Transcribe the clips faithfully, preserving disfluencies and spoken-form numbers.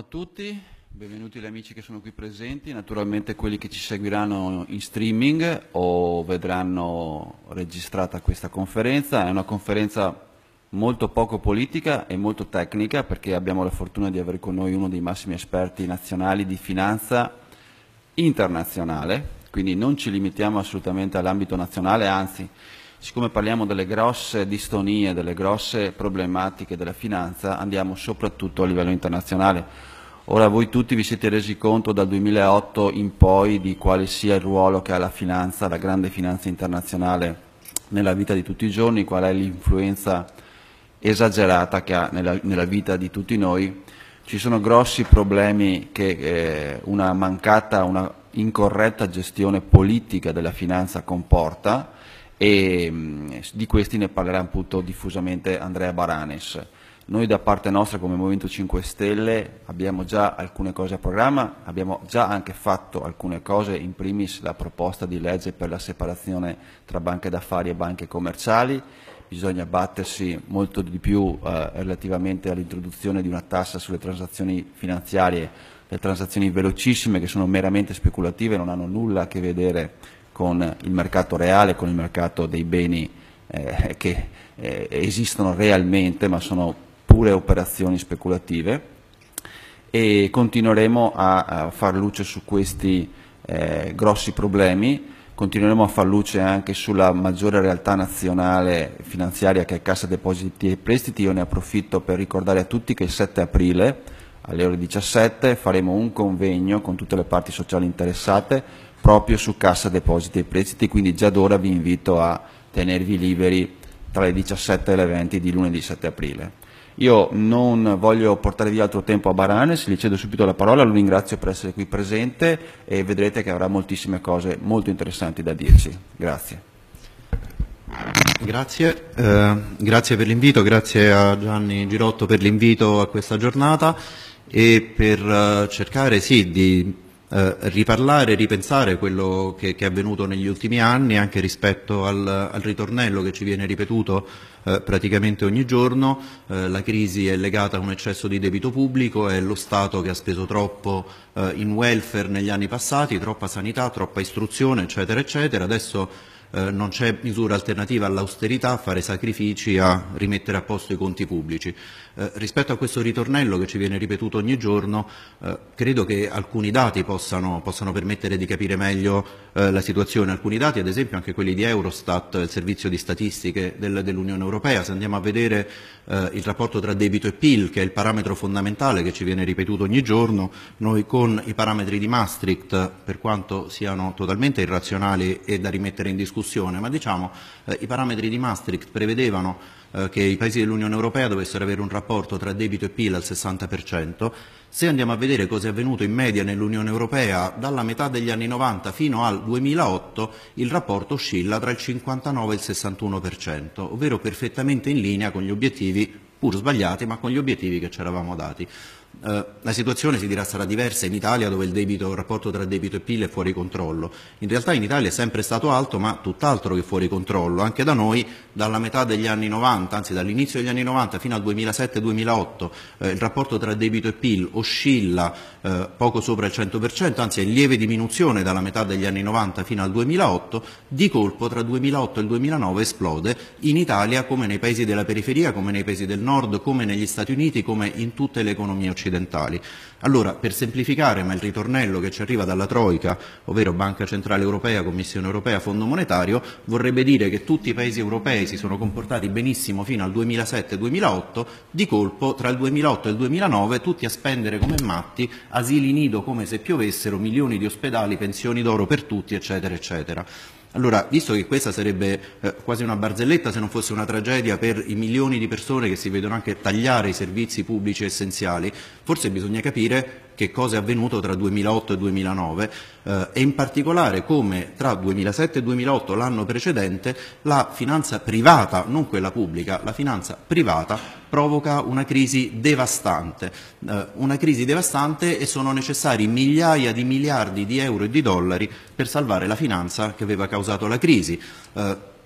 a tutti, benvenuti gli amici che sono qui presenti, naturalmente quelli che ci seguiranno in streaming o vedranno registrata questa conferenza. È una conferenza molto poco politica e molto tecnica, perché abbiamo la fortuna di avere con noi uno dei massimi esperti nazionali di finanza internazionale, quindi non ci limitiamo assolutamente all'ambito nazionale, anzi, siccome parliamo delle grosse distonie, delle grosse problematiche della finanza, andiamo soprattutto a livello internazionale. Ora voi tutti vi siete resi conto dal duemilaotto in poi di quale sia il ruolo che ha la finanza, la grande finanza internazionale nella vita di tutti i giorni, qual è l'influenza esagerata che ha nella, nella vita di tutti noi. Ci sono grossi problemi che eh, una mancata, una incorretta gestione politica della finanza comporta, e mh, di questi ne parlerà appunto diffusamente Andrea Baranes. Noi da parte nostra come Movimento cinque Stelle abbiamo già alcune cose a programma, abbiamo già anche fatto alcune cose, in primis la proposta di legge per la separazione tra banche d'affari e banche commerciali. Bisogna battersi molto di più eh, relativamente all'introduzione di una tassa sulle transazioni finanziarie, le transazioni velocissime che sono meramente speculative, non hanno nulla a che vedere con il mercato reale, con il mercato dei beni eh, che eh, esistono realmente, ma sono pure operazioni speculative, e continueremo a, a far luce su questi eh, grossi problemi. Continueremo a far luce anche sulla maggiore realtà nazionale finanziaria che è Cassa Depositi e Prestiti. Io ne approfitto per ricordare a tutti che il sette aprile alle ore diciassette faremo un convegno con tutte le parti sociali interessate proprio su Cassa Depositi e Prestiti, quindi già d'ora vi invito a tenervi liberi tra le diciassette e le venti di lunedì sette aprile. Io non voglio portare via altro tempo a Baranes, gli cedo subito la parola, lo ringrazio per essere qui presente e vedrete che avrà moltissime cose molto interessanti da dirci. Grazie. Grazie, eh, grazie per l'invito, grazie a Gianni Girotto per l'invito a questa giornata e per eh, cercare sì, di eh, riparlare, ripensare quello che, che è avvenuto negli ultimi anni anche rispetto al, al ritornello che ci viene ripetuto eh, praticamente ogni giorno. Eh, la crisi è legata a un eccesso di debito pubblico, è lo Stato che ha speso troppo eh, in welfare negli anni passati, troppa sanità, troppa istruzione, eccetera, eccetera. Adesso Eh, non c'è misura alternativa all'austerità, a fare sacrifici, a rimettere a posto i conti pubblici. Eh, rispetto a questo ritornello che ci viene ripetuto ogni giorno, eh, credo che alcuni dati possano, possano permettere di capire meglio eh, la situazione. Alcuni dati, ad esempio anche quelli di Eurostat, il servizio di statistiche del, dell'Unione Europea. Se andiamo a vedere eh, il rapporto tra debito e P I L, che è il parametro fondamentale che ci viene ripetuto ogni giorno, noi con i parametri di Maastricht, per quanto siano totalmente irrazionali e da rimettere in discussione, ma diciamo eh, i parametri di Maastricht prevedevano eh, che i paesi dell'Unione Europea dovessero avere un rapporto tra debito e P I L al sessanta per cento. Se andiamo a vedere cosa è avvenuto in media nell'Unione Europea dalla metà degli anni novanta fino al duemilaotto, il rapporto oscilla tra il cinquantanove e il sessantuno per cento, ovvero perfettamente in linea con gli obiettivi, pur sbagliati, ma con gli obiettivi che ci eravamo dati. Uh, la situazione si dirà sarà diversa in Italia, dove il, debito, il rapporto tra debito e P I L è fuori controllo. In realtà in Italia è sempre stato alto, ma tutt'altro che fuori controllo. Anche da noi, dalla metà degli anni novanta, anzi dall'inizio degli anni novanta fino al duemilasette duemilaotto, eh, il rapporto tra debito e P I L oscilla eh, poco sopra il cento per cento, anzi è in lieve diminuzione dalla metà degli anni novanta fino al duemilaotto. Di colpo tra il duemilaotto e il duemilanove esplode in Italia, come nei paesi della periferia, come nei paesi del nord, come negli Stati Uniti, come in tutte le economie occidentali. Allora, per semplificare, ma il ritornello che ci arriva dalla Troika, ovvero Banca Centrale Europea, Commissione Europea, Fondo Monetario, vorrebbe dire che tutti i paesi europei si sono comportati benissimo fino al duemilasette duemilaotto, di colpo tra il duemilaotto e il duemilanove tutti a spendere come matti, asili nido come se piovessero, milioni di ospedali, pensioni d'oro per tutti, eccetera, eccetera. Allora, visto che questa sarebbe eh, quasi una barzelletta se non fosse una tragedia per i milioni di persone che si vedono anche tagliare i servizi pubblici essenziali, forse bisogna capire che cosa è avvenuto tra duemilaotto e duemilanove eh, e in particolare come tra duemilasette e duemilaotto, l'anno precedente, la finanza privata, non quella pubblica, la finanza privata provoca una crisi devastante, eh, una crisi devastante e sono necessari migliaia di miliardi di euro e di dollari per salvare la finanza che aveva causato la crisi. Eh,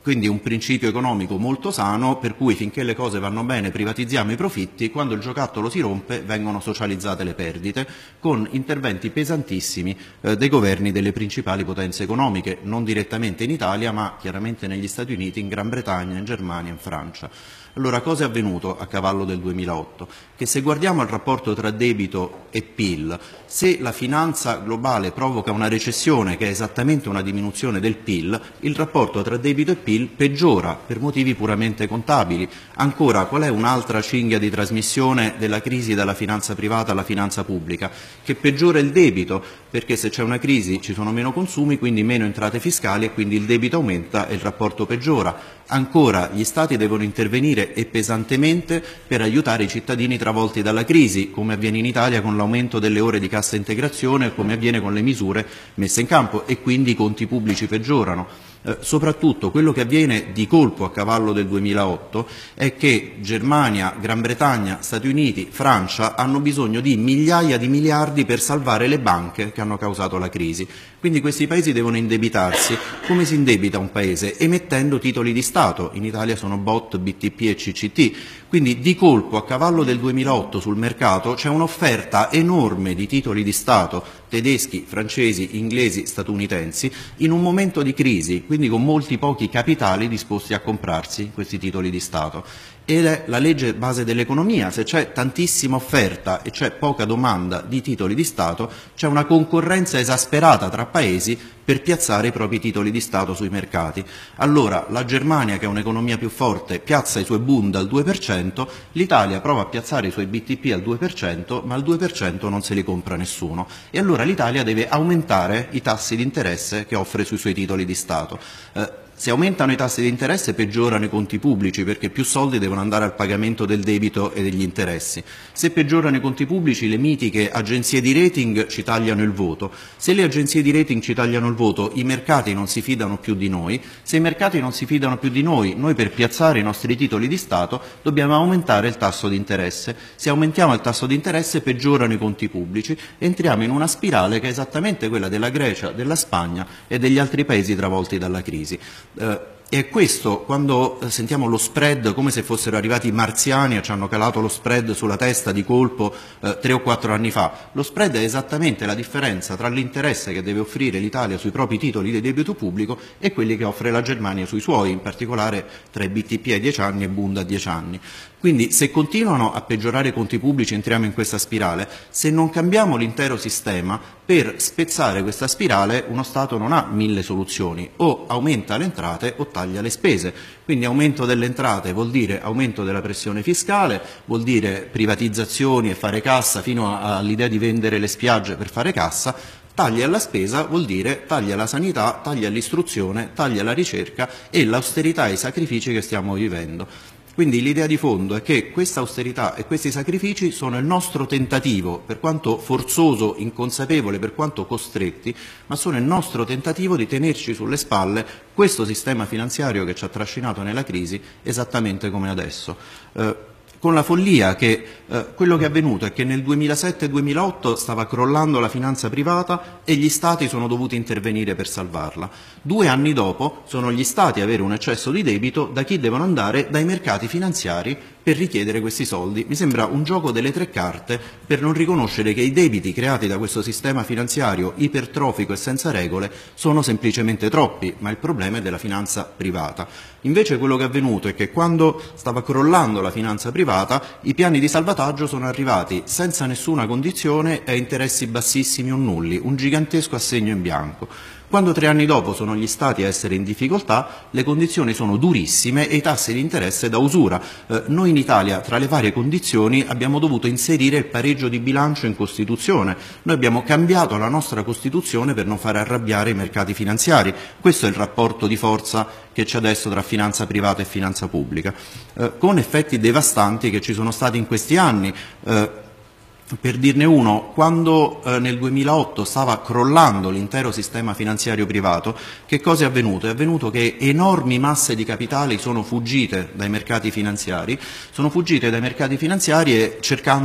quindi un principio economico molto sano, per cui finché le cose vanno bene privatizziamo i profitti, quando il giocattolo si rompe vengono socializzate le perdite, con interventi pesantissimi eh, dei governi delle principali potenze economiche, non direttamente in Italia ma chiaramente negli Stati Uniti, in Gran Bretagna, in Germania, in Francia. Allora, cosa è avvenuto a cavallo del duemilaotto? Che se guardiamo il rapporto tra debito e P I L, se la finanza globale provoca una recessione che è esattamente una diminuzione del P I L, il rapporto tra debito e P I L peggiora per motivi puramente contabili. Ancora, qual è un'altra cinghia di trasmissione della crisi dalla finanza privata alla finanza pubblica? Che peggiora il debito, perché se c'è una crisi ci sono meno consumi, quindi meno entrate fiscali e quindi il debito aumenta e il rapporto peggiora. Ancora, gli Stati devono intervenire e pesantemente per aiutare i cittadini travolti dalla crisi, come avviene in Italia con l'aumento delle ore di cassa integrazione, come avviene con le misure messe in campo, e quindi i conti pubblici peggiorano. Eh, soprattutto quello che avviene di colpo a cavallo del duemilaotto è che Germania, Gran Bretagna, Stati Uniti, Francia hanno bisogno di migliaia di miliardi per salvare le banche che hanno causato la crisi. Quindi questi paesi devono indebitarsi. Come si indebita un paese? Emettendo titoli di Stato. In Italia sono B O T, B T P e C C T. Quindi di colpo a cavallo del duemilaotto sul mercato c'è un'offerta enorme di titoli di Stato tedeschi, francesi, inglesi, statunitensi in un momento di crisi, quindi con molti pochi capitali disposti a comprarsi questi titoli di Stato. Ed è la legge base dell'economia: se c'è tantissima offerta e c'è poca domanda di titoli di Stato, c'è una concorrenza esasperata tra paesi per piazzare i propri titoli di Stato sui mercati. Allora la Germania, che è un'economia più forte, piazza i suoi Bund al due per cento, l'Italia prova a piazzare i suoi B T P al due per cento, ma al due per cento non se li compra nessuno. E allora l'Italia deve aumentare i tassi di interesse che offre sui suoi titoli di Stato. Eh, Se aumentano i tassi di interesse peggiorano i conti pubblici, perché più soldi devono andare al pagamento del debito e degli interessi. Se peggiorano i conti pubblici, le mitiche agenzie di rating ci tagliano il voto. Se le agenzie di rating ci tagliano il voto, i mercati non si fidano più di noi. Se i mercati non si fidano più di noi, noi per piazzare i nostri titoli di Stato dobbiamo aumentare il tasso di interesse. Se aumentiamo il tasso di interesse peggiorano i conti pubblici e entriamo in una spirale che è esattamente quella della Grecia, della Spagna e degli altri paesi travolti dalla crisi. Uh, e questo, quando sentiamo lo spread come se fossero arrivati i marziani e ci hanno calato lo spread sulla testa di colpo eh, tre o quattro anni fa, lo spread è esattamente la differenza tra l'interesse che deve offrire l'Italia sui propri titoli di debito pubblico e quelli che offre la Germania sui suoi, in particolare tra i B T P a dieci anni e Bund a dieci anni. Quindi se continuano a peggiorare i conti pubblici entriamo in questa spirale. Se non cambiamo l'intero sistema, per spezzare questa spirale uno Stato non ha mille soluzioni: o aumenta le entrate o taglia le spese. Quindi aumento delle entrate vuol dire aumento della pressione fiscale, vuol dire privatizzazioni e fare cassa fino all'idea di vendere le spiagge per fare cassa. Tagli alla spesa vuol dire tagli alla sanità, tagli all'istruzione, tagli alla ricerca e l'austerità e i sacrifici che stiamo vivendo. Quindi l'idea di fondo è che questa austerità e questi sacrifici sono il nostro tentativo, per quanto forzoso, inconsapevole, per quanto costretti, ma sono il nostro tentativo di tenerci sulle spalle questo sistema finanziario che ci ha trascinato nella crisi esattamente come adesso. Eh, con la follia che eh, quello che è avvenuto è che nel duemilasette duemilaotto stava crollando la finanza privata e gli Stati sono dovuti intervenire per salvarla. Due anni dopo sono gli Stati a avere un eccesso di debito. Da chi devono andare? Dai mercati finanziari per richiedere questi soldi. Mi sembra un gioco delle tre carte per non riconoscere che i debiti creati da questo sistema finanziario ipertrofico e senza regole sono semplicemente troppi, ma il problema è della finanza privata. Invece quello che è avvenuto è che quando stava crollando la finanza privata, i piani di salvataggio sono arrivati senza nessuna condizione e a interessi bassissimi o nulli, un gigantesco assegno in bianco. Quando tre anni dopo sono gli Stati a essere in difficoltà, le condizioni sono durissime e i tassi di interesse da usura. Eh, noi in Italia, tra le varie condizioni, abbiamo dovuto inserire il pareggio di bilancio in Costituzione. Noi abbiamo cambiato la nostra Costituzione per non fare arrabbiare i mercati finanziari. Questo è il rapporto di forza che c'è adesso tra finanza privata e finanza pubblica, eh, con effetti devastanti che ci sono stati in questi anni. Eh, Per dirne uno, quando eh, nel duemilaotto stava crollando l'intero sistema finanziario privato, che cosa è avvenuto? È avvenuto che enormi masse di capitali sono fuggite dai mercati finanziari, sono fuggite dai mercati finanziari e cercando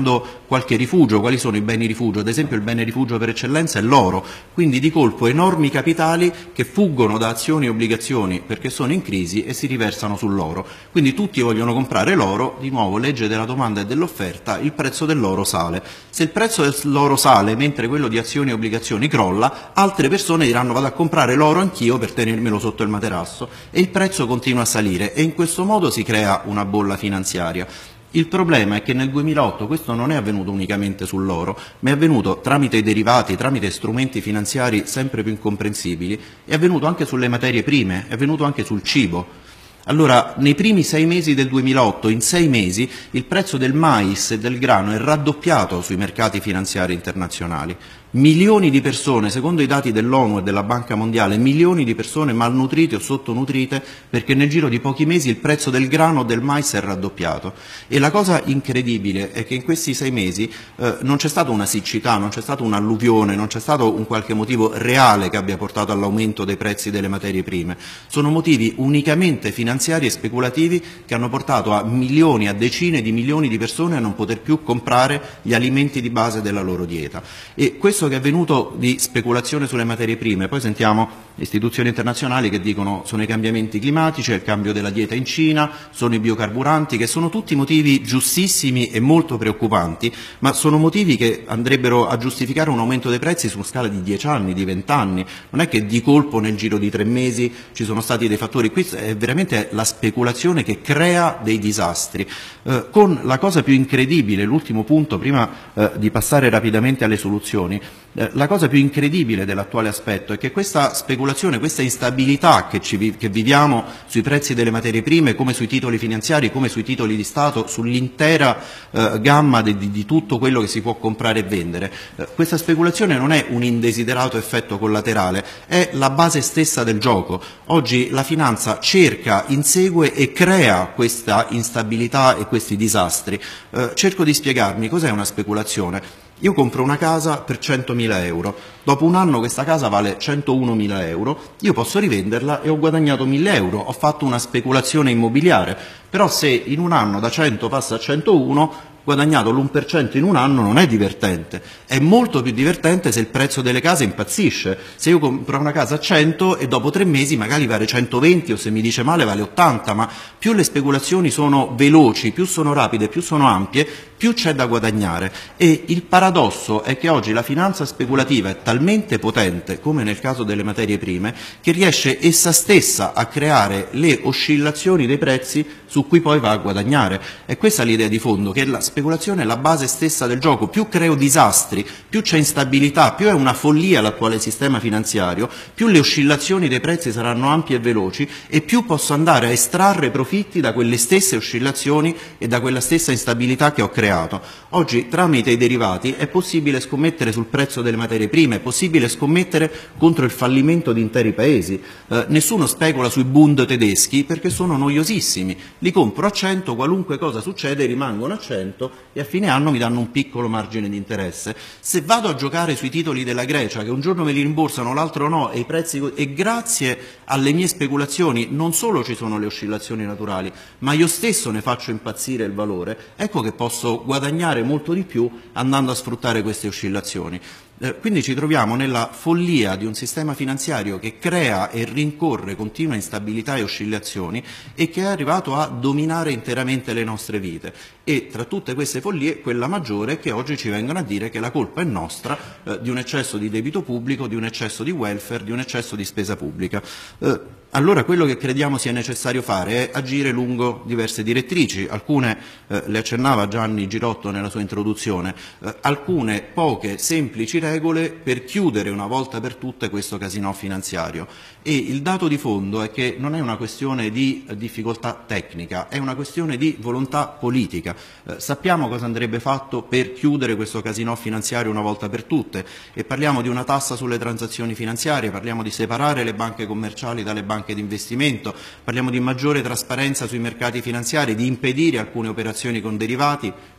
qualche rifugio. Quali sono i beni rifugio? Ad esempio il bene rifugio per eccellenza è l'oro, quindi di colpo enormi capitali che fuggono da azioni e obbligazioni perché sono in crisi e si riversano sull'oro. Quindi tutti vogliono comprare l'oro, di nuovo legge della domanda e dell'offerta, il prezzo dell'oro sale. Se il prezzo dell'oro sale mentre quello di azioni e obbligazioni crolla, altre persone diranno vado a comprare l'oro anch'io per tenermelo sotto il materasso e il prezzo continua a salire e in questo modo si crea una bolla finanziaria. Il problema è che nel duemilaotto questo non è avvenuto unicamente sull'oro, ma è avvenuto tramite i derivati, tramite strumenti finanziari sempre più incomprensibili, è avvenuto anche sulle materie prime, è avvenuto anche sul cibo. Allora, nei primi sei mesi del duemilaotto, in sei mesi, il prezzo del mais e del grano è raddoppiato sui mercati finanziari internazionali. Milioni di persone, secondo i dati dell'ONU e della Banca Mondiale, milioni di persone malnutrite o sottonutrite perché nel giro di pochi mesi il prezzo del grano o del mais è raddoppiato. E la cosa incredibile è che in questi sei mesi eh, non c'è stata una siccità, non c'è stata un'alluvione, non c'è stato un qualche motivo reale che abbia portato all'aumento dei prezzi delle materie prime. Sono motivi unicamente finanziari e speculativi che hanno portato a milioni, a decine di milioni di persone a non poter più comprare gli alimenti di base della loro dieta. E questo che è avvenuto di speculazione sulle materie prime, poi sentiamo istituzioni internazionali che dicono sono i cambiamenti climatici, è il cambio della dieta in Cina, sono i biocarburanti, che sono tutti motivi giustissimi e molto preoccupanti, ma sono motivi che andrebbero a giustificare un aumento dei prezzi su scala di dieci anni, di venti anni. Non è che di colpo nel giro di tre mesi ci sono stati dei fattori, qui è veramente la speculazione che crea dei disastri. Eh, con la cosa più incredibile, l'ultimo punto prima eh, di passare rapidamente alle soluzioni, eh, la cosa più incredibile dell'attuale aspetto è che questa speculazione, questa instabilità che, ci, che viviamo sui prezzi delle materie prime, come sui titoli finanziari, come sui titoli di Stato, sull'intera eh, gamma di, di, di tutto quello che si può comprare e vendere, eh, questa speculazione non è un indesiderato effetto collaterale, è la base stessa del gioco. Oggi la finanza cerca, insegue e crea questa instabilità e questi disastri. Eh, cerco di spiegarmi cos'è una speculazione. Io compro una casa per centomila euro, dopo un anno questa casa vale centounomila euro, io posso rivenderla e ho guadagnato mille euro, ho fatto una speculazione immobiliare, però se in un anno da cento passa a centouno, guadagnato l'uno per cento in un anno non è divertente, è molto più divertente se il prezzo delle case impazzisce, se io compro una casa a cento e dopo tre mesi magari vale centoventi o se mi dice male vale ottanta, ma più le speculazioni sono veloci, più sono rapide, più sono ampie, più c'è da guadagnare e il paradosso è che oggi la finanza speculativa è talmente potente, come nel caso delle materie prime, che riesce essa stessa a creare le oscillazioni dei prezzi su cui poi va a guadagnare. E questa è l'idea di fondo, che la speculazione è la base stessa del gioco. Più creo disastri, più c'è instabilità, più è una follia l'attuale sistema finanziario, più le oscillazioni dei prezzi saranno ampie e veloci e più posso andare a estrarre profitti da quelle stesse oscillazioni e da quella stessa instabilità che ho creato. Oggi tramite i derivati è possibile scommettere sul prezzo delle materie prime, è possibile scommettere contro il fallimento di interi paesi. Eh, nessuno specula sui Bund tedeschi perché sono noiosissimi, li compro a cento, qualunque cosa succede rimangono a cento e a fine anno mi danno un piccolo margine di interesse. Se vado a giocare sui titoli della Grecia, che un giorno me li rimborsano, l'altro no, e, i prezzi, e grazie alle mie speculazioni non solo ci sono le oscillazioni naturali, ma io stesso ne faccio impazzire il valore, ecco che posso guadagnare molto di più andando a sfruttare queste oscillazioni. Eh, quindi ci troviamo nella follia di un sistema finanziario che crea e rincorre continua instabilità e oscillazioni e che è arrivato a dominare interamente le nostre vite. E tra tutte queste follie, quella maggiore è che oggi ci vengono a dire che la colpa è nostra eh, di un eccesso di debito pubblico, di un eccesso di welfare, di un eccesso di spesa pubblica. Eh, allora quello che crediamo sia necessario fare è agire lungo diverse direttrici. Alcune eh, le accennava Gianni Girotto nella sua introduzione, eh, alcune poche semplici regole per chiudere una volta per tutte questo casinò finanziario. E il dato di fondo è che non è una questione di difficoltà tecnica, è una questione di volontà politica. Eh, sappiamo cosa andrebbe fatto per chiudere questo casinò finanziario una volta per tutte e parliamo di una tassa sulle transazioni finanziarie, parliamo di separare le banche commerciali dalle banche di investimento, parliamo di maggiore trasparenza sui mercati finanziari, di impedire alcune operazioni con derivati,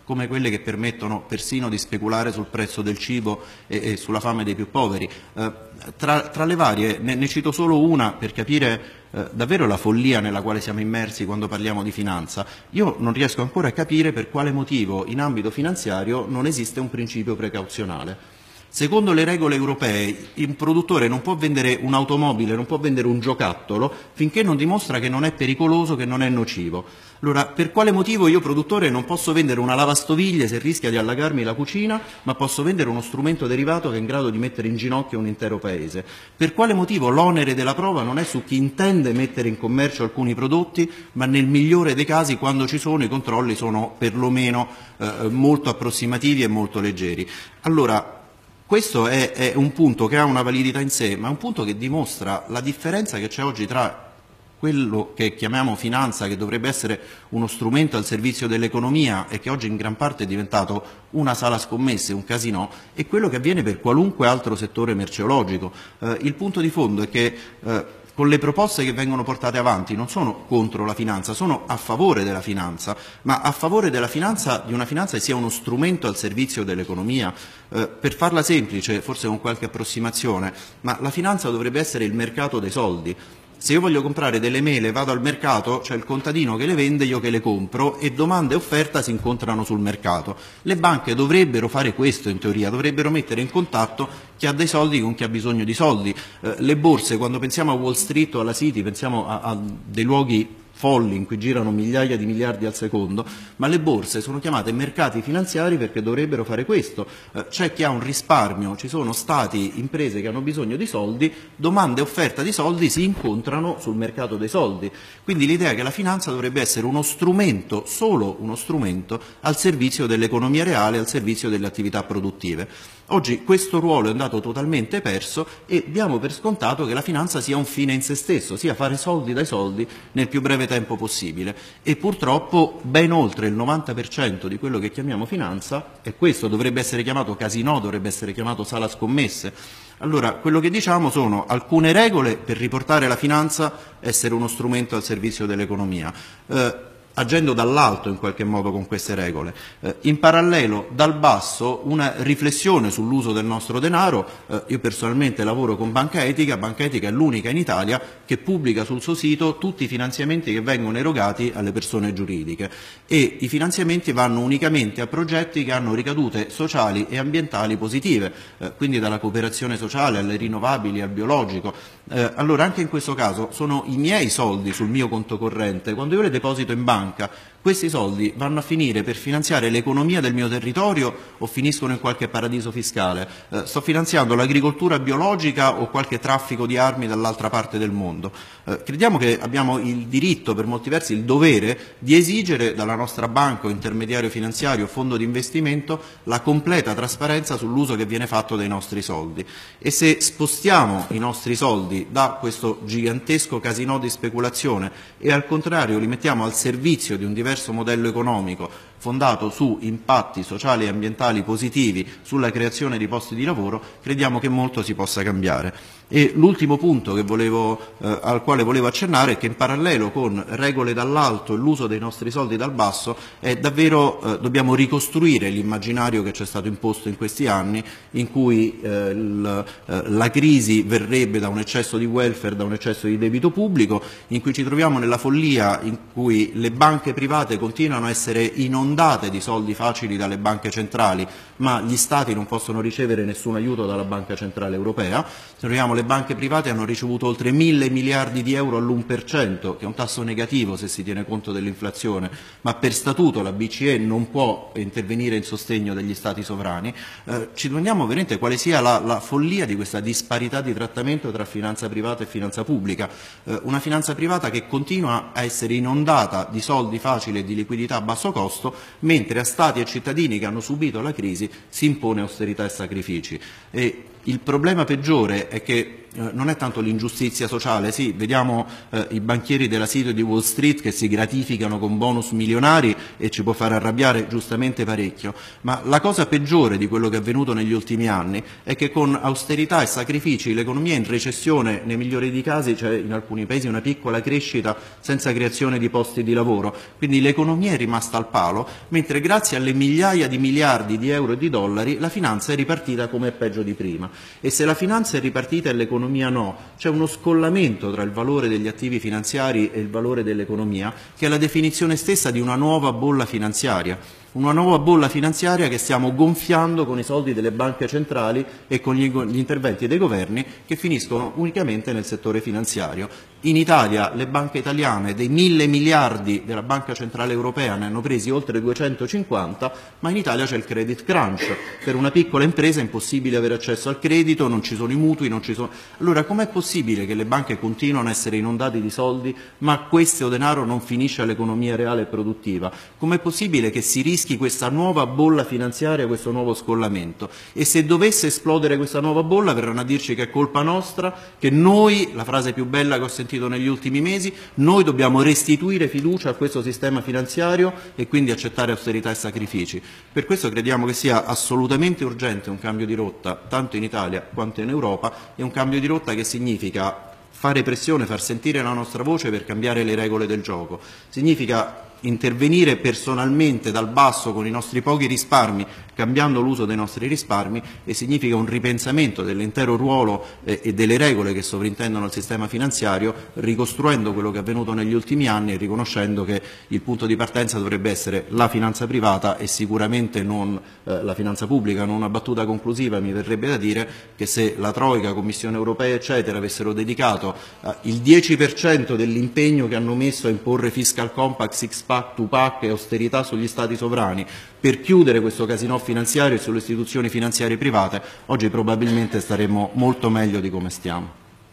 come quelle che permettono persino di speculare sul prezzo del cibo e, e sulla fame dei più poveri. Eh, tra, tra le varie ne, ne cito solo una per capire eh, davvero la follia nella quale siamo immersi quando parliamo di finanza. Io non riesco ancora a capire per quale motivo in ambito finanziario non esiste un principio precauzionale. Secondo le regole europee, un produttore non può vendere un'automobile, non può vendere un giocattolo finché non dimostra che non è pericoloso, che non è nocivo. Allora, per quale motivo io produttore non posso vendere una lavastoviglie se rischia di allagarmi la cucina, ma posso vendere uno strumento derivato che è in grado di mettere in ginocchio un intero paese? Per quale motivo l'onere della prova non è su chi intende mettere in commercio alcuni prodotti, ma nel migliore dei casi, quando ci sono, i controlli sono perlomeno eh, molto approssimativi e molto leggeri. Allora, questo è, è un punto che ha una validità in sé, ma è un punto che dimostra la differenza che c'è oggi tra quello che chiamiamo finanza, che dovrebbe essere uno strumento al servizio dell'economia e che oggi in gran parte è diventato una sala scommesse, un casinò, e quello che avviene per qualunque altro settore merceologico. Eh, il punto di fondo è che eh, con le proposte che vengono portate avanti non sono contro la finanza, sono a favore della finanza, ma a favore della finanza, di una finanza che sia uno strumento al servizio dell'economia. Eh, per farla semplice, forse con qualche approssimazione, ma la finanza dovrebbe essere il mercato dei soldi. Se io voglio comprare delle mele, vado al mercato, c'è il contadino che le vende, io che le compro e domanda e offerta si incontrano sul mercato. Le banche dovrebbero fare questo in teoria, dovrebbero mettere in contatto chi ha dei soldi con chi ha bisogno di soldi. Eh, le borse, quando pensiamo a Wall Street o alla City, pensiamo a, a dei luoghi folli in cui girano migliaia di miliardi al secondo, ma le borse sono chiamate mercati finanziari perché dovrebbero fare questo. Eh, c'è chi ha un risparmio, ci sono stati, imprese che hanno bisogno di soldi, domanda e offerta di soldi si incontrano sul mercato dei soldi. Quindi l'idea è che la finanza dovrebbe essere uno strumento, solo uno strumento, al servizio dell'economia reale, al servizio delle attività produttive. Oggi questo ruolo è andato totalmente perso e diamo per scontato che la finanza sia un fine in se stesso, sia fare soldi dai soldi nel più breve tempo possibile, e purtroppo ben oltre il novanta per cento di quello che chiamiamo finanza, e questo dovrebbe essere chiamato casinò, dovrebbe essere chiamato sala scommesse. Allora, quello che diciamo sono alcune regole per riportare la finanza essere uno strumento al servizio dell'economia. Eh, agendo dall'alto in qualche modo con queste regole. Eh, in parallelo dal basso una riflessione sull'uso del nostro denaro. Eh, io personalmente lavoro con Banca Etica, Banca Etica è l'unica in Italia che pubblica sul suo sito tutti i finanziamenti che vengono erogati alle persone giuridiche, e i finanziamenti vanno unicamente a progetti che hanno ricadute sociali e ambientali positive, eh, quindi dalla cooperazione sociale alle rinnovabili al biologico. Eh, allora anche in questo caso sono i miei soldi sul mio conto corrente, quando io le deposito in banca questi soldi vanno a finire per finanziare l'economia del mio territorio o finiscono in qualche paradiso fiscale? Eh, sto finanziando l'agricoltura biologica o qualche traffico di armi dall'altra parte del mondo? Eh, crediamo che abbiamo il diritto, per molti versi il dovere, di esigere dalla nostra banca o intermediario finanziario o fondo di investimento la completa trasparenza sull'uso che viene fatto dei nostri soldi. E se spostiamo i nostri soldi da questo gigantesco casinò di speculazione e al contrario li mettiamo al servizio di un diverso modello economico fondato su impatti sociali e ambientali positivi, sulla creazione di posti di lavoro, crediamo che molto si possa cambiare. E l'ultimo punto che volevo, eh, al quale volevo accennare è che in parallelo con regole dall'alto e l'uso dei nostri soldi dal basso è davvero, eh, dobbiamo ricostruire l'immaginario che ci è stato imposto in questi anni, in cui eh, il, eh, la crisi verrebbe da un eccesso di welfare, da un eccesso di debito pubblico, in cui ci troviamo nella follia in cui le banche private continuano a essere inondate di soldi facili dalle banche centrali, ma gli Stati non possono ricevere nessun aiuto dalla Banca Centrale Europea. Troviamo le banche private hanno ricevuto oltre mille miliardi di euro all'uno per cento, che è un tasso negativo se si tiene conto dell'inflazione, ma per statuto la B C E non può intervenire in sostegno degli Stati sovrani. Eh, ci domandiamo veramente quale sia la, la follia di questa disparità di trattamento tra finanza privata e finanza pubblica. Eh, una finanza privata che continua a essere inondata di soldi facili e di liquidità a basso costo, mentre a Stati e cittadini che hanno subito la crisi si impone austerità e sacrifici. E il problema peggiore è che eh, non è tanto l'ingiustizia sociale, sì, vediamo eh, i banchieri della City di Wall Street che si gratificano con bonus milionari e ci può far arrabbiare giustamente parecchio, ma la cosa peggiore di quello che è avvenuto negli ultimi anni è che con austerità e sacrifici l'economia è in recessione, nei migliori dei casi c'è in alcuni paesi una piccola crescita senza creazione di posti di lavoro, quindi l'economia è rimasta al palo, mentre grazie alle migliaia di miliardi di euro e di dollari la finanza è ripartita come è peggio di prima. E se la finanza è ripartita e l'economia no, c'è uno scollamento tra il valore degli attivi finanziari e il valore dell'economia, che è la definizione stessa di una nuova bolla finanziaria. Una nuova bolla finanziaria che stiamo gonfiando con i soldi delle banche centrali e con gli, gli interventi dei governi che finiscono unicamente nel settore finanziario. In Italia le banche italiane dei mille miliardi della Banca Centrale Europea ne hanno presi oltre duecentocinquanta, ma in Italia c'è il credit crunch. Per una piccola impresa è impossibile avere accesso al credito, non ci sono i mutui, non ci sono... Allora com'è possibile che le banche continuano a essere inondate di soldi ma questo denaro non finisce all'economia reale e produttiva? Com'è possibile che si rischi questa nuova bolla finanziaria, questo nuovo scollamento? E se dovesse esplodere questa nuova bolla verranno a dirci che è colpa nostra, che noi, la frase più bella che ho sentito negli ultimi mesi, noi dobbiamo restituire fiducia a questo sistema finanziario e quindi accettare austerità e sacrifici. Per questo crediamo che sia assolutamente urgente un cambio di rotta, tanto in Italia quanto in Europa, e un cambio di rotta che significa fare pressione, far sentire la nostra voce per cambiare le regole del gioco. Significa intervenire personalmente dal basso con i nostri pochi risparmi, cambiando l'uso dei nostri risparmi, e significa un ripensamento dell'intero ruolo eh, e delle regole che sovrintendono al sistema finanziario, ricostruendo quello che è avvenuto negli ultimi anni e riconoscendo che il punto di partenza dovrebbe essere la finanza privata e sicuramente non eh, la finanza pubblica. Non una battuta conclusiva, mi verrebbe da dire che se la Troica, Commissione Europea eccetera avessero dedicato eh, il dieci per cento dell'impegno che hanno messo a imporre fiscal compact, six pack, two pack e austerità sugli stati sovrani per chiudere questo casinò finanziario e sulle istituzioni finanziarie private, oggi probabilmente staremmo molto meglio di come stiamo.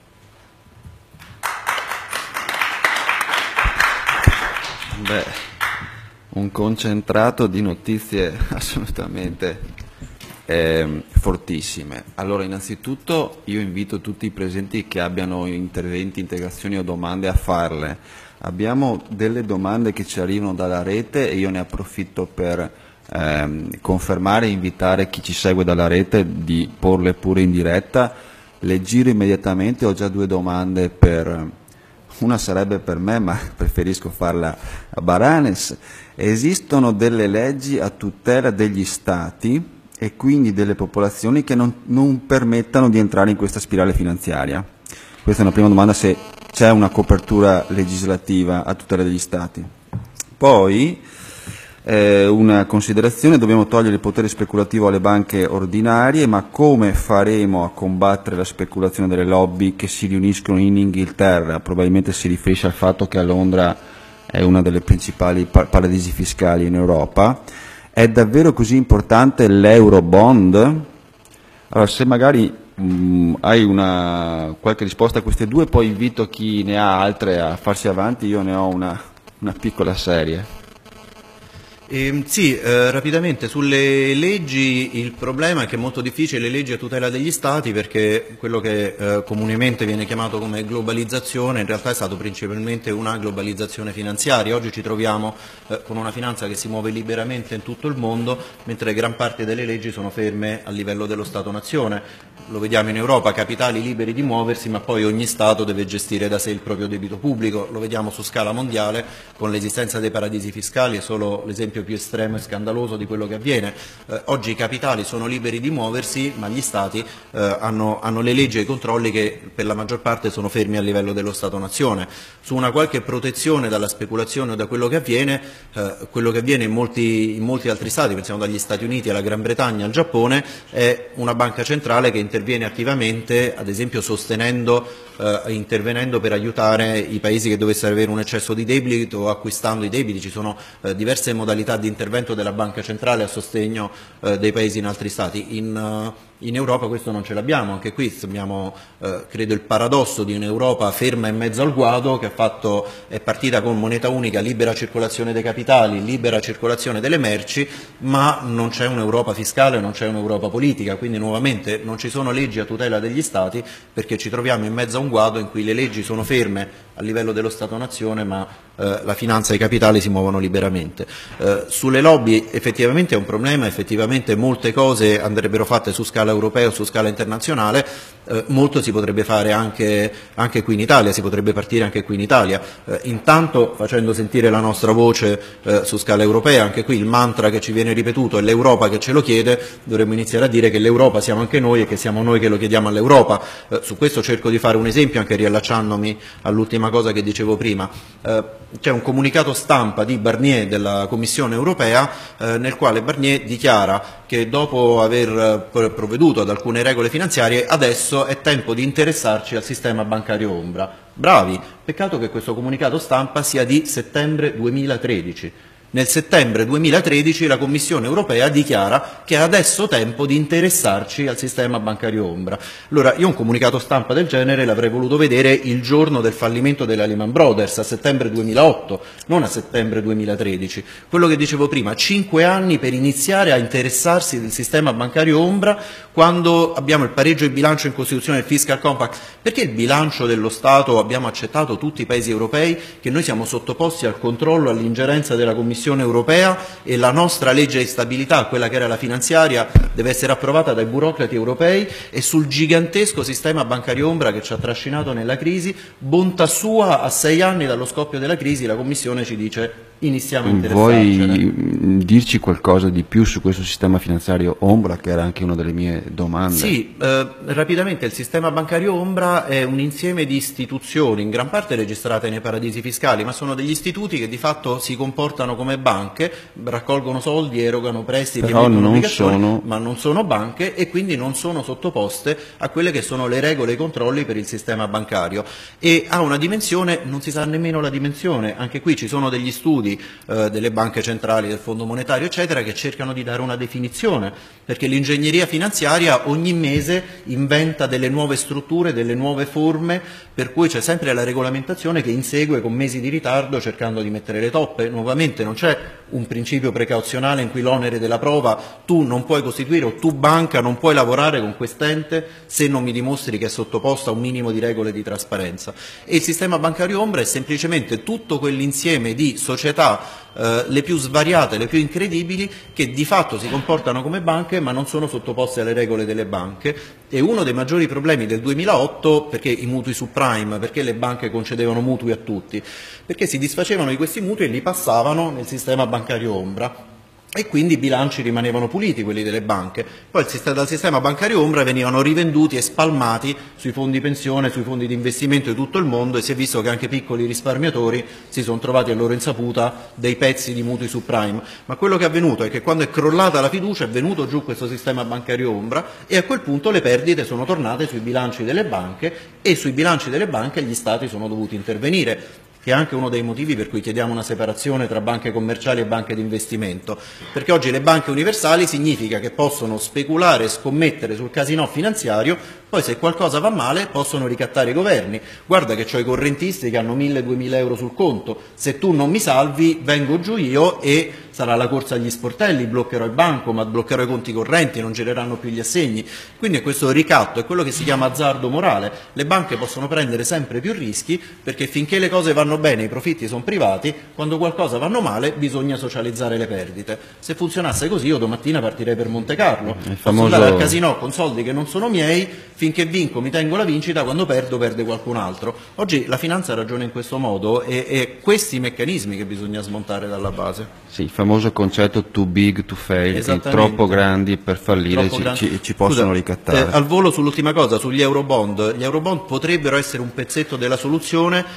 Beh, un concentrato di notizie assolutamente eh, fortissime. Allora, innanzitutto io invito tutti i presenti che abbiano interventi, integrazioni o domande a farle. Abbiamo delle domande che ci arrivano dalla rete e io ne approfitto per ehm, confermare e invitare chi ci segue dalla rete di porle pure in diretta. Le giro immediatamente, ho già due domande per... Una sarebbe per me, ma preferisco farla a Baranes. Esistono delle leggi a tutela degli Stati e quindi delle popolazioni che non, non permettano di entrare in questa spirale finanziaria? Questa è una prima domanda, se c'è una copertura legislativa a tutela degli Stati. Poi eh, una considerazione: dobbiamo togliere il potere speculativo alle banche ordinarie, ma come faremo a combattere la speculazione delle lobby che si riuniscono in Inghilterra? Probabilmente si riferisce al fatto che a Londra è una delle principali paradisi fiscali in Europa. È davvero così importante l'Eurobond? Allora, se magari mh, hai una, qualche risposta a queste due, poi invito chi ne ha altre a farsi avanti. Io ne ho una, una piccola serie. Eh, sì, eh, rapidamente sulle leggi il problema è che è molto difficile le leggi a tutela degli Stati, perché quello che eh, comunemente viene chiamato come globalizzazione in realtà è stato principalmente una globalizzazione finanziaria. Oggi ci troviamo eh, con una finanza che si muove liberamente in tutto il mondo, mentre gran parte delle leggi sono ferme a livello dello Stato-nazione. Lo vediamo in Europa, capitali liberi di muoversi, ma poi ogni Stato deve gestire da sé il proprio debito pubblico. Lo vediamo su scala mondiale con l'esistenza dei paradisi fiscali, è solo l'esempio più estremo e scandaloso di quello che avviene. Eh, oggi i capitali sono liberi di muoversi, ma gli Stati eh, hanno, hanno le leggi e i controlli che per la maggior parte sono fermi a livello dello Stato-nazione. Su una qualche protezione dalla speculazione o da quello che avviene, eh, quello che avviene in molti, in molti altri Stati, pensiamo dagli Stati Uniti alla Gran Bretagna al Giappone, è una banca centrale che interviene attivamente, ad esempio sostenendo, eh, intervenendo per aiutare i paesi che dovessero avere un eccesso di debito o acquistando i debiti. Ci sono eh, diverse modalità modalità di intervento della Banca Centrale a sostegno eh, dei paesi in altri Stati. In, uh, in Europa questo non ce l'abbiamo, anche qui abbiamo eh, credo il paradosso di un'Europa ferma in mezzo al guado che ha fatto, è partita con moneta unica, libera circolazione dei capitali, libera circolazione delle merci, ma non c'è un'Europa fiscale, non c'è un'Europa politica, quindi nuovamente non ci sono leggi a tutela degli Stati perché ci troviamo in mezzo a un guado in cui le leggi sono ferme a livello dello Stato-nazione, ma eh, la finanza e i capitali si muovono liberamente. Eh, sulle lobby effettivamente è un problema, effettivamente molte cose andrebbero fatte su scala europea o su scala internazionale, eh, molto si potrebbe fare anche, anche qui in Italia, si potrebbe partire anche qui in Italia, eh, intanto facendo sentire la nostra voce eh, su scala europea. Anche qui il mantra che ci viene ripetuto è l'Europa che ce lo chiede, dovremmo iniziare a dire che l'Europa siamo anche noi e che siamo noi che lo chiediamo all'Europa. Eh, su questo cerco di fare un esempio, anche riallacciandomi all'ultima cosa che dicevo prima. Eh, c'è un comunicato stampa di Barnier della Commissione europea eh, nel quale Barnier dichiara che dopo aver eh, provveduto ad alcune regole finanziarie adesso è tempo di interessarci al sistema bancario ombra. Bravi, peccato che questo comunicato stampa sia di settembre duemilatredici. Nel settembre duemilatredici la Commissione europea dichiara che è adesso tempo di interessarci al sistema bancario ombra. Allora, io un comunicato stampa del genere l'avrei voluto vedere il giorno del fallimento della Lehman Brothers, a settembre duemilaotto, non a settembre duemilatredici. Quello che dicevo prima, cinque anni per iniziare a interessarsi del sistema bancario ombra quando abbiamo il pareggio di bilancio in Costituzione del Fiscal Compact. Perché il bilancio dello Stato abbiamo accettato tutti i paesi europei che noi siamo sottoposti al controllo, all'ingerenza della Commissione europea e la nostra legge di stabilità, quella che era la finanziaria, deve essere approvata dai burocrati europei, e sul gigantesco sistema bancario ombra che ci ha trascinato nella crisi, bontà sua, a sei anni dallo scoppio della crisi la Commissione ci dice iniziamo a interessarcene. Vuoi dirci qualcosa di più su questo sistema finanziario ombra, che era anche una delle mie domande? Sì, eh, rapidamente il sistema bancario ombra è un insieme di istituzioni, in gran parte registrate nei paradisi fiscali, ma sono degli istituti che di fatto si comportano come banche, raccolgono soldi, erogano prestiti, però emettono non obbligazioni, sono... ma non sono banche e quindi non sono sottoposte a quelle che sono le regole e i controlli per il sistema bancario. E ha una dimensione, non si sa nemmeno la dimensione, anche qui ci sono degli studi eh, delle banche centrali, del Fondo Monetario eccetera, che cercano di dare una definizione, perché l'ingegneria finanziaria ogni mese inventa delle nuove strutture, delle nuove forme, per cui c'è sempre la regolamentazione che insegue con mesi di ritardo cercando di mettere le toppe. Nuovamente non c'è un principio precauzionale in cui l'onere della prova, tu non puoi costituire o tu banca non puoi lavorare con quest'ente se non mi dimostri che è sottoposto a un minimo di regole di trasparenza. E il sistema bancario ombra è semplicemente tutto quell'insieme di società eh, le più svariate, le più incredibili, che di fatto si comportano come banche ma non sono sottoposte alle regole delle banche. E uno dei maggiori problemi del duemilaotto, perché i mutui subprime, perché le banche concedevano mutui a tutti? Perché si disfacevano di questi mutui e li passavano nel sistema bancario ombra. E quindi i bilanci rimanevano puliti, quelli delle banche. Poi dal sistema bancario ombra venivano rivenduti e spalmati sui fondi pensione, sui fondi di investimento di tutto il mondo, e si è visto che anche piccoli risparmiatori si sono trovati a loro insaputa dei pezzi di mutui subprime. Ma quello che è avvenuto è che quando è crollata la fiducia è venuto giù questo sistema bancario ombra e a quel punto le perdite sono tornate sui bilanci delle banche e sui bilanci delle banche gli stati sono dovuti intervenire, che è anche uno dei motivi per cui chiediamo una separazione tra banche commerciali e banche di investimento, perché oggi le banche universali significa che possono speculare e scommettere sul casinò finanziario, poi se qualcosa va male possono ricattare i governi. Guarda che ho i correntisti che hanno mille duemila euro sul conto, se tu non mi salvi vengo giù io e sarà la corsa agli sportelli, bloccherò il banco, ma bloccherò i conti correnti, non gireranno più gli assegni. Quindi è questo ricatto, è quello che si chiama azzardo morale. Le banche possono prendere sempre più rischi perché finché le cose vanno bene, i profitti sono privati, quando qualcosa vanno male bisogna socializzare le perdite. Se funzionasse così io domattina partirei per Monte Carlo, il posso famoso... andare al casino con soldi che non sono miei, finché vinco mi tengo la vincita, quando perdo perde qualcun altro. Oggi la finanza ragiona in questo modo e, e questi meccanismi che bisogna smontare dalla base. Sì, il famoso concetto too big to fail, che troppo grandi per fallire ci, grandi. ci, ci possono Scusa, ricattare. Eh, al volo sull'ultima cosa, sugli eurobond, gli eurobond potrebbero essere un pezzetto della soluzione,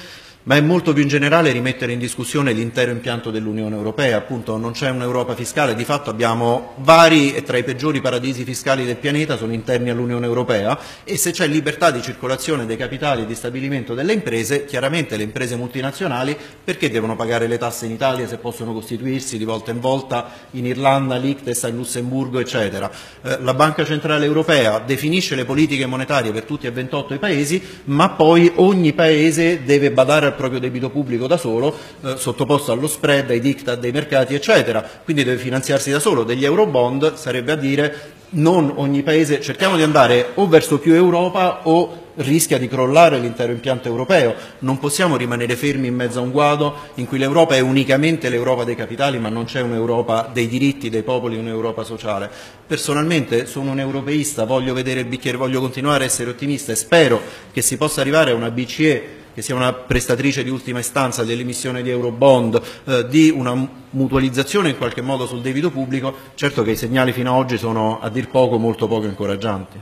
ma è molto più in generale rimettere in discussione l'intero impianto dell'Unione Europea. Appunto non c'è un'Europa fiscale, di fatto abbiamo vari e tra i peggiori paradisi fiscali del pianeta sono interni all'Unione Europea, e se c'è libertà di circolazione dei capitali e di stabilimento delle imprese, chiaramente le imprese multinazionali perché devono pagare le tasse in Italia se possono costituirsi di volta in volta in Irlanda, Liechtenstein, Lussemburgo eccetera. Eh, la Banca Centrale Europea definisce le politiche monetarie per tutti e ventotto i paesi, ma poi ogni paese deve badare al proprio debito pubblico da solo, eh, sottoposto allo spread, ai diktat dei mercati eccetera, quindi deve finanziarsi da solo. Degli eurobond sarebbe a dire non ogni paese, cerchiamo di andare o verso più Europa o rischia di crollare l'intero impianto europeo. Non possiamo rimanere fermi in mezzo a un guado in cui l'Europa è unicamente l'Europa dei capitali, ma non c'è un'Europa dei diritti dei popoli, un'Europa sociale. Personalmente sono un europeista, voglio vedere il bicchiere, voglio continuare a essere ottimista e spero che si possa arrivare a una B C E che sia una prestatrice di ultima istanza dell'emissione di eurobond, eh, di una mutualizzazione in qualche modo sul debito pubblico. Certo che i segnali fino ad oggi sono a dir poco molto poco incoraggianti.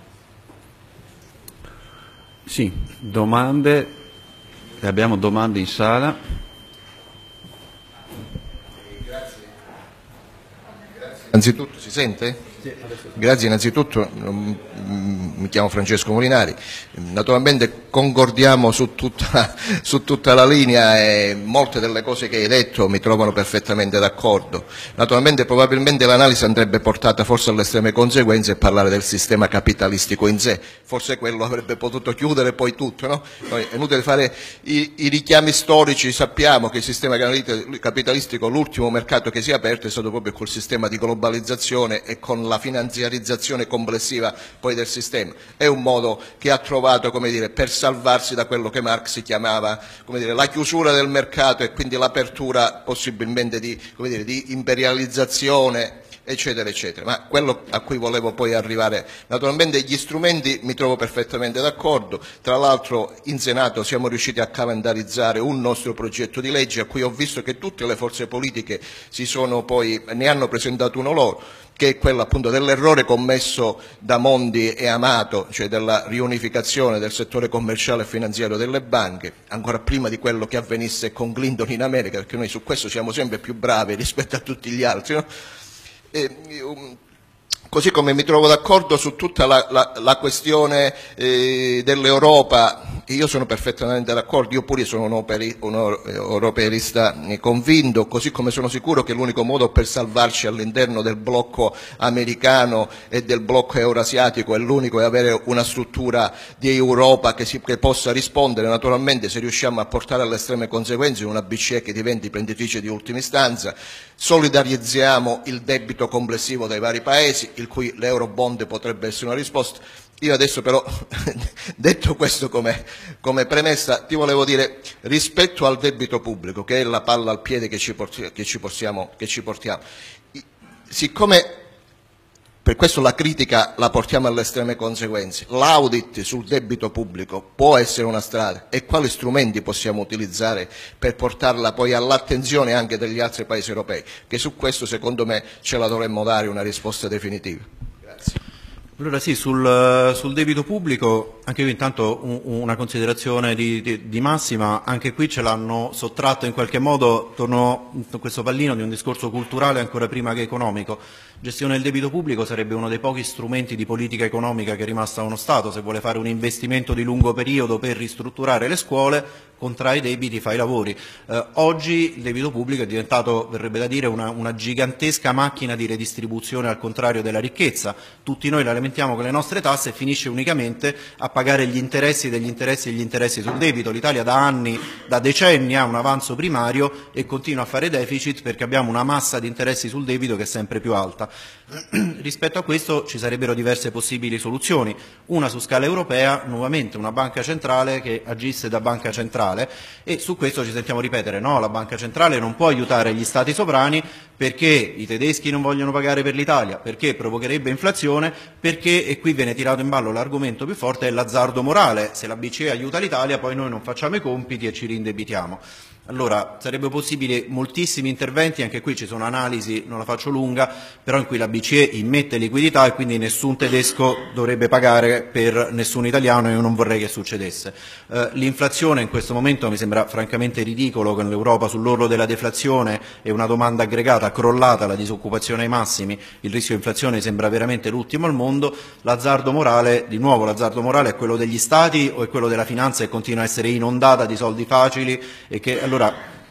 Sì, domande, abbiamo domande in sala. Grazie. Grazie. Innanzitutto si sente? Sì, grazie, innanzitutto mi chiamo Francesco Molinari, naturalmente concordiamo su tutta, su tutta la linea e molte delle cose che hai detto mi trovano perfettamente d'accordo. Naturalmente probabilmente l'analisi andrebbe portata forse alle estreme conseguenze e parlare del sistema capitalistico in sé, forse quello avrebbe potuto chiudere poi tutto, no? Noi è inutile fare i, i richiami storici, sappiamo che il sistema capitalistico, l'ultimo mercato che si è aperto è stato proprio col sistema di globalizzazione e con la finanziarizzazione complessiva poi del sistema. È un modo che ha trovato, come dire, per salvarsi da quello che Marx chiamava, come dire, la chiusura del mercato e quindi l'apertura possibilmente di, come dire, di imperializzazione eccetera eccetera, ma quello a cui volevo poi arrivare, naturalmente gli strumenti mi trovo perfettamente d'accordo. Tra l'altro in Senato siamo riusciti a calendarizzare un nostro progetto di legge a cui ho visto che tutte le forze politiche si sono poi, ne hanno presentato uno loro, che è quello appunto dell'errore commesso da Monti e Amato, cioè della riunificazione del settore commerciale e finanziario delle banche, ancora prima di quello che avvenisse con Clinton in America, perché noi su questo siamo sempre più bravi rispetto a tutti gli altri, no? E, um, così come mi trovo d'accordo su tutta la, la, la questione eh, dell'Europa, io sono perfettamente d'accordo, io pure sono un, operi, un europeista convinto, così come sono sicuro che l'unico modo per salvarci all'interno del blocco americano e del blocco eurasiatico è l'unico, è avere una struttura di Europa che, si, che possa rispondere, naturalmente se riusciamo a portare alle estreme conseguenze una B C E che diventi imprenditrice di ultima istanza, solidarizziamo il debito complessivo dei vari paesi, il cui l'eurobond potrebbe essere una risposta. Io adesso però, detto questo come, come premessa, ti volevo dire, rispetto al debito pubblico, che è la palla al piede che ci, porti, che ci, portiamo, che ci portiamo, siccome per questo la critica la portiamo alle estreme conseguenze, l'audit sul debito pubblico può essere una strada, e quali strumenti possiamo utilizzare per portarla poi all'attenzione anche degli altri paesi europei, che su questo secondo me ce la dovremmo dare una risposta definitiva. Grazie. Allora sì, sul, sul debito pubblico, anche qui intanto un, una considerazione di, di, di massima, anche qui ce l'hanno sottratto in qualche modo, torno a questo pallino di un discorso culturale ancora prima che economico. Gestione del debito pubblico sarebbe uno dei pochi strumenti di politica economica che è rimasto a uno Stato. Se vuole fare un investimento di lungo periodo per ristrutturare le scuole, contrai i debiti, fa i lavori. Eh, oggi il debito pubblico è diventato, verrebbe da dire, una, una gigantesca macchina di redistribuzione al contrario della ricchezza. Tutti noi la lamentiamo con le nostre tasse e finisce unicamente a pagare gli interessi degli interessi e gli interessi sul debito. L'Italia da anni, da decenni ha un avanzo primario e continua a fare deficit perché abbiamo una massa di interessi sul debito che è sempre più alta. Rispetto a questo ci sarebbero diverse possibili soluzioni, una su scala europea, nuovamente una banca centrale che agisse da banca centrale, e su questo ci sentiamo ripetere no, la banca centrale non può aiutare gli stati sovrani perché i tedeschi non vogliono pagare per l'Italia, perché provocherebbe inflazione, perché, e qui viene tirato in ballo l'argomento più forte, è l'azzardo morale: se la B C E aiuta l'Italia poi noi non facciamo i compiti e ci rindebitiamo. Allora sarebbe possibile moltissimi interventi, anche qui ci sono analisi, non la faccio lunga, però in cui la B C E immette liquidità e quindi nessun tedesco dovrebbe pagare per nessun italiano, e io non vorrei che succedesse. Eh, l'inflazione in questo momento mi sembra francamente ridicolo, con l'Europa sull'orlo della deflazione e una domanda aggregata crollata, la disoccupazione ai massimi, il rischio di inflazione sembra veramente l'ultimo al mondo. L'azzardo morale, di nuovo l'azzardo morale è quello degli Stati o è quello della finanza che continua a essere inondata di soldi facili e che allora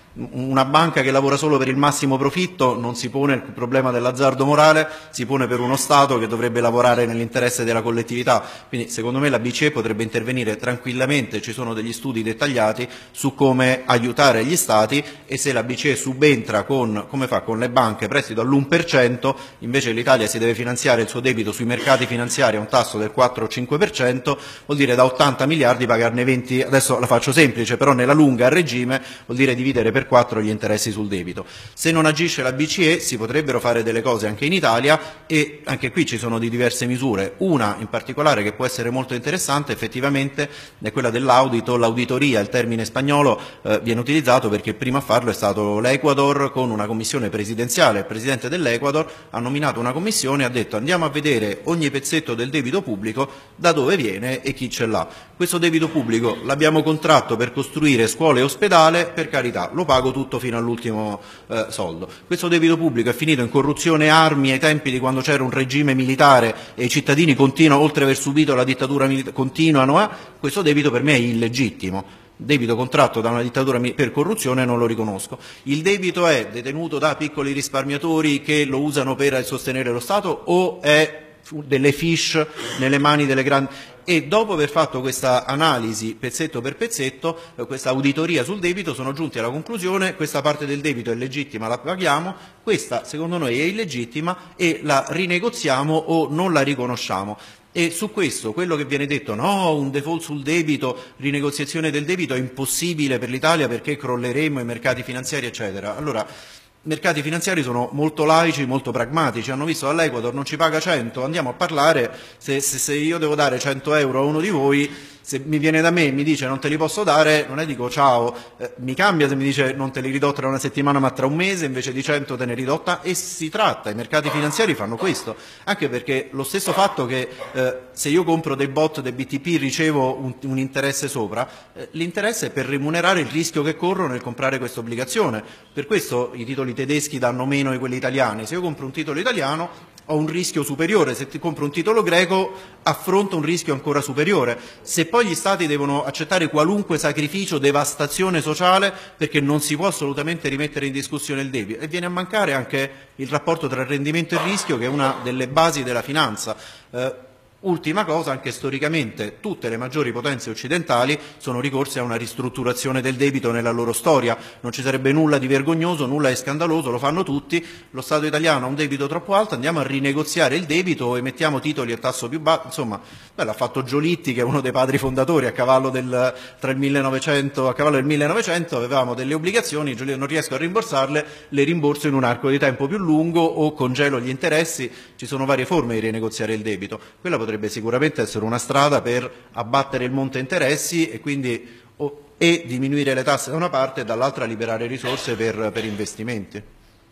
una banca che lavora solo per il massimo profitto non si pone il problema dell'azzardo morale, si pone per uno Stato che dovrebbe lavorare nell'interesse della collettività. Quindi secondo me la B C E potrebbe intervenire tranquillamente, ci sono degli studi dettagliati su come aiutare gli Stati, e se la B C E subentra con, come fa con le banche, prestito all'uno per cento, invece l'Italia si deve finanziare il suo debito sui mercati finanziari a un tasso del quattro o cinque per cento, vuol dire da ottanta miliardi pagarne venti, adesso la faccio semplice, però nella lunga a regime vuol dire dividere per quattro gli interessi sul debito. Se non agisce la B C E si potrebbero fare delle cose anche in Italia, e anche qui ci sono di diverse misure. Una in particolare che può essere molto interessante effettivamente è quella dell'audito, l'auditoria, il termine spagnolo eh, viene utilizzato perché prima a farlo è stato l'Ecuador con una commissione presidenziale. Il presidente dell'Ecuador ha nominato una commissione e ha detto andiamo a vedere ogni pezzetto del debito pubblico, da dove viene e chi ce l'ha. Questo debito pubblico l'abbiamo contratto per costruire scuole e ospedale, per carità, lo pago tutto fino all'ultimo eh, soldo. Questo debito pubblico è finito in corruzione e armi ai tempi di quando c'era un regime militare e i cittadini continuano, oltre ad aver subito la dittatura militare, continuano a... Questo debito per me è illegittimo. Debito contratto da una dittatura per corruzione non lo riconosco. Il debito è detenuto da piccoli risparmiatori che lo usano per sostenere lo Stato o è delle fiche nelle mani delle grandi... E dopo aver fatto questa analisi pezzetto per pezzetto, eh, questa auditoria sul debito, sono giunti alla conclusione: questa parte del debito è legittima, la paghiamo, questa secondo noi è illegittima e la rinegoziamo o non la riconosciamo. E su questo quello che viene detto, no, un default sul debito, rinegoziazione del debito è impossibile per l'Italia perché crolleremo i mercati finanziari eccetera. Allora, i mercati finanziari sono molto laici, molto pragmatici, hanno visto dall'Ecuador non ci paga cento, andiamo a parlare, se, se, se io devo dare cento euro a uno di voi, se mi viene da me e mi dice non te li posso dare, non è dico ciao, eh, mi cambia se mi dice non te li ridò tra una settimana ma tra un mese, invece di cento te ne ridotta, e si tratta, i mercati finanziari fanno questo, anche perché lo stesso fatto che eh, se io compro dei bot, dei B T P, ricevo un, un interesse sopra, eh, l'interesse è per remunerare il rischio che corro nel comprare questa obbligazione, per questo i titoli tedeschi danno meno di quelli italiani. Se io compro un titolo italiano ho un rischio superiore, se ti compro un titolo greco affronto un rischio ancora superiore. Se poi gli Stati devono accettare qualunque sacrificio, devastazione sociale, perché non si può assolutamente rimettere in discussione il debito, e viene a mancare anche il rapporto tra rendimento e rischio, che è una delle basi della finanza. Eh, Ultima cosa, anche storicamente tutte le maggiori potenze occidentali sono ricorse a una ristrutturazione del debito nella loro storia, non ci sarebbe nulla di vergognoso, nulla di scandaloso, lo fanno tutti. Lo Stato italiano ha un debito troppo alto, andiamo a rinegoziare il debito, emettiamo titoli a tasso più basso, insomma, beh, l'ha fatto Giolitti, che è uno dei padri fondatori, a cavallo del, tra il millenovecento, a cavallo del millenovecento avevamo delle obbligazioni, Giolitti non riesco a rimborsarle, le rimborso in un arco di tempo più lungo o congelo gli interessi, ci sono varie forme di rinegoziare il debito. Quella potrebbe sicuramente essere una strada per abbattere il monte interessi e quindi o, e diminuire le tasse da una parte e dall'altra liberare risorse per, per investimenti.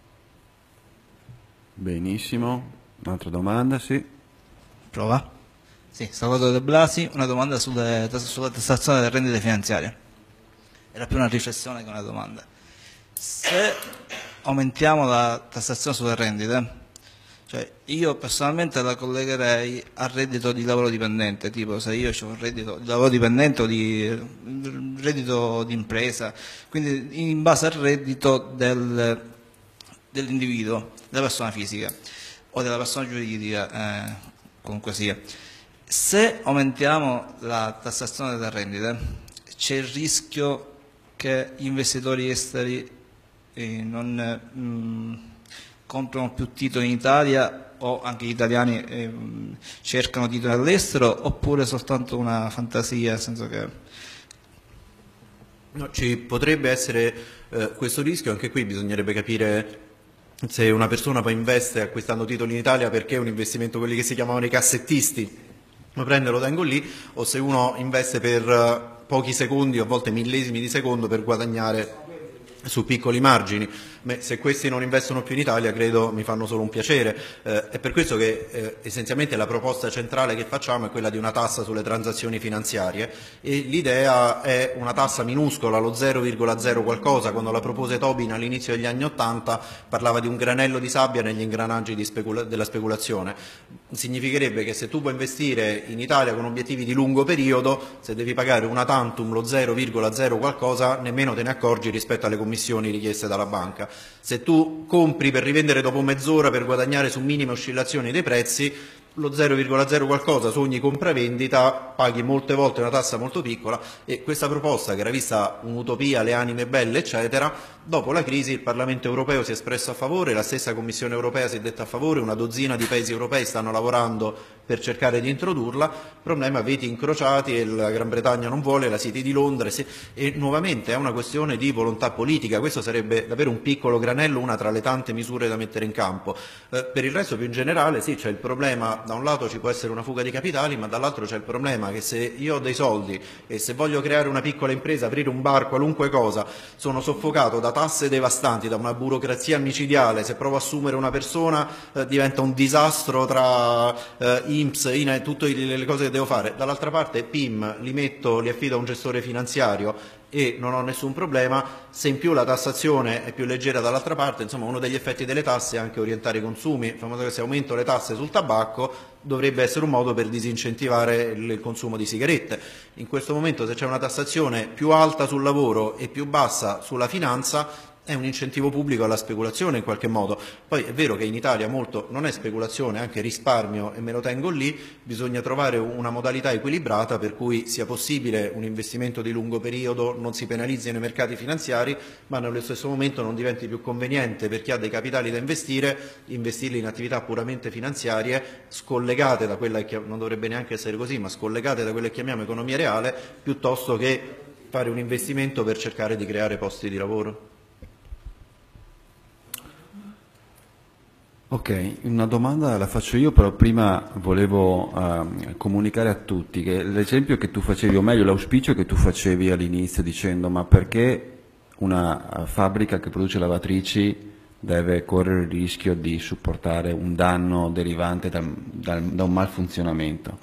Benissimo, un'altra domanda, sì. Prova. Sì, Salvatore De Blasi, una domanda sulle, sulla tassazione delle rendite finanziarie. Era più una riflessione che una domanda. Se aumentiamo la tassazione sulle rendite, cioè io personalmente la collegherei al reddito di lavoro dipendente, tipo se io ho un reddito di lavoro dipendente o di reddito di impresa, quindi in base al reddito del, dell'individuo, della persona fisica o della persona giuridica, eh, comunque sia. Se aumentiamo la tassazione delle rendite, c'è il rischio che gli investitori esteri eh, non mh, comprano più titoli in Italia, o anche gli italiani eh, cercano titoli all'estero, oppure soltanto una fantasia, nel senso che... No, ci potrebbe essere eh, questo rischio, anche qui bisognerebbe capire se una persona poi investe acquistando titoli in Italia perché è un investimento, quelli che si chiamavano i cassettisti, lo prendo e lo tengo lì, o se uno investe per uh, pochi secondi o a volte millesimi di secondo per guadagnare. su piccoli margini. Beh, se questi non investono più in Italia credo mi fanno solo un piacere, eh, è per questo che eh, essenzialmente la proposta centrale che facciamo è quella di una tassa sulle transazioni finanziarie, e l'idea è una tassa minuscola, lo zero virgola zero qualcosa. Quando la propose Tobin all'inizio degli anni Ottanta parlava di un granello di sabbia negli ingranaggi di specula- della speculazione. Significherebbe che se tu vuoi investire in Italia con obiettivi di lungo periodo, se devi pagare una tantum lo zero virgola zero qualcosa, nemmeno te ne accorgi rispetto alle commissioni richieste dalla banca. Se tu compri per rivendere dopo mezz'ora per guadagnare su minime oscillazioni dei prezzi, lo zero virgola zero qualcosa su ogni compravendita paghi molte volte una tassa molto piccola, e questa proposta, che era vista un'utopia, le anime belle eccetera, dopo la crisi il Parlamento europeo si è espresso a favore, la stessa Commissione europea si è detta a favore, una dozzina di paesi europei stanno lavorando per cercare di introdurla. Problema: veti incrociati, e la Gran Bretagna non vuole, la City di Londra, e nuovamente è una questione di volontà politica. Questo sarebbe davvero un piccolo granello, una tra le tante misure da mettere in campo. Eh, per il resto, più in generale, sì, c'è il problema: da un lato ci può essere una fuga di capitali, ma dall'altro c'è il problema che se io ho dei soldi e se voglio creare una piccola impresa, aprire un bar, qualunque cosa, sono soffocato da tasse devastanti, da una burocrazia micidiale. Se provo a assumere una persona eh, diventa un disastro tra eh, I N P S, I N A E, tutte le cose che devo fare. Dall'altra parte P I M li metto, li affido a un gestore finanziario e non ho nessun problema. Se in più la tassazione è più leggera dall'altra parte, insomma, uno degli effetti delle tasse è anche orientare i consumi. Il famoso che se aumento le tasse sul tabacco dovrebbe essere un modo per disincentivare il consumo di sigarette. In questo momento, se c'è una tassazione più alta sul lavoro e più bassa sulla finanza, è un incentivo pubblico alla speculazione in qualche modo. Poi è vero che in Italia molto non è speculazione, è anche risparmio, e me lo tengo lì. Bisogna trovare una modalità equilibrata per cui sia possibile un investimento di lungo periodo, non si penalizzino i mercati finanziari, ma nello stesso momento non diventi più conveniente per chi ha dei capitali da investire, investirli in attività puramente finanziarie, scollegate da quella che non dovrebbe neanche essere così, ma scollegate da quella che chiamiamo economia reale, piuttosto che fare un investimento per cercare di creare posti di lavoro. Ok, una domanda la faccio io, però prima volevo uh, comunicare a tutti che l'esempio che tu facevi, o meglio l'auspicio che tu facevi all'inizio dicendo: ma perché una fabbrica che produce lavatrici deve correre il rischio di supportare un danno derivante da, da, da un malfunzionamento?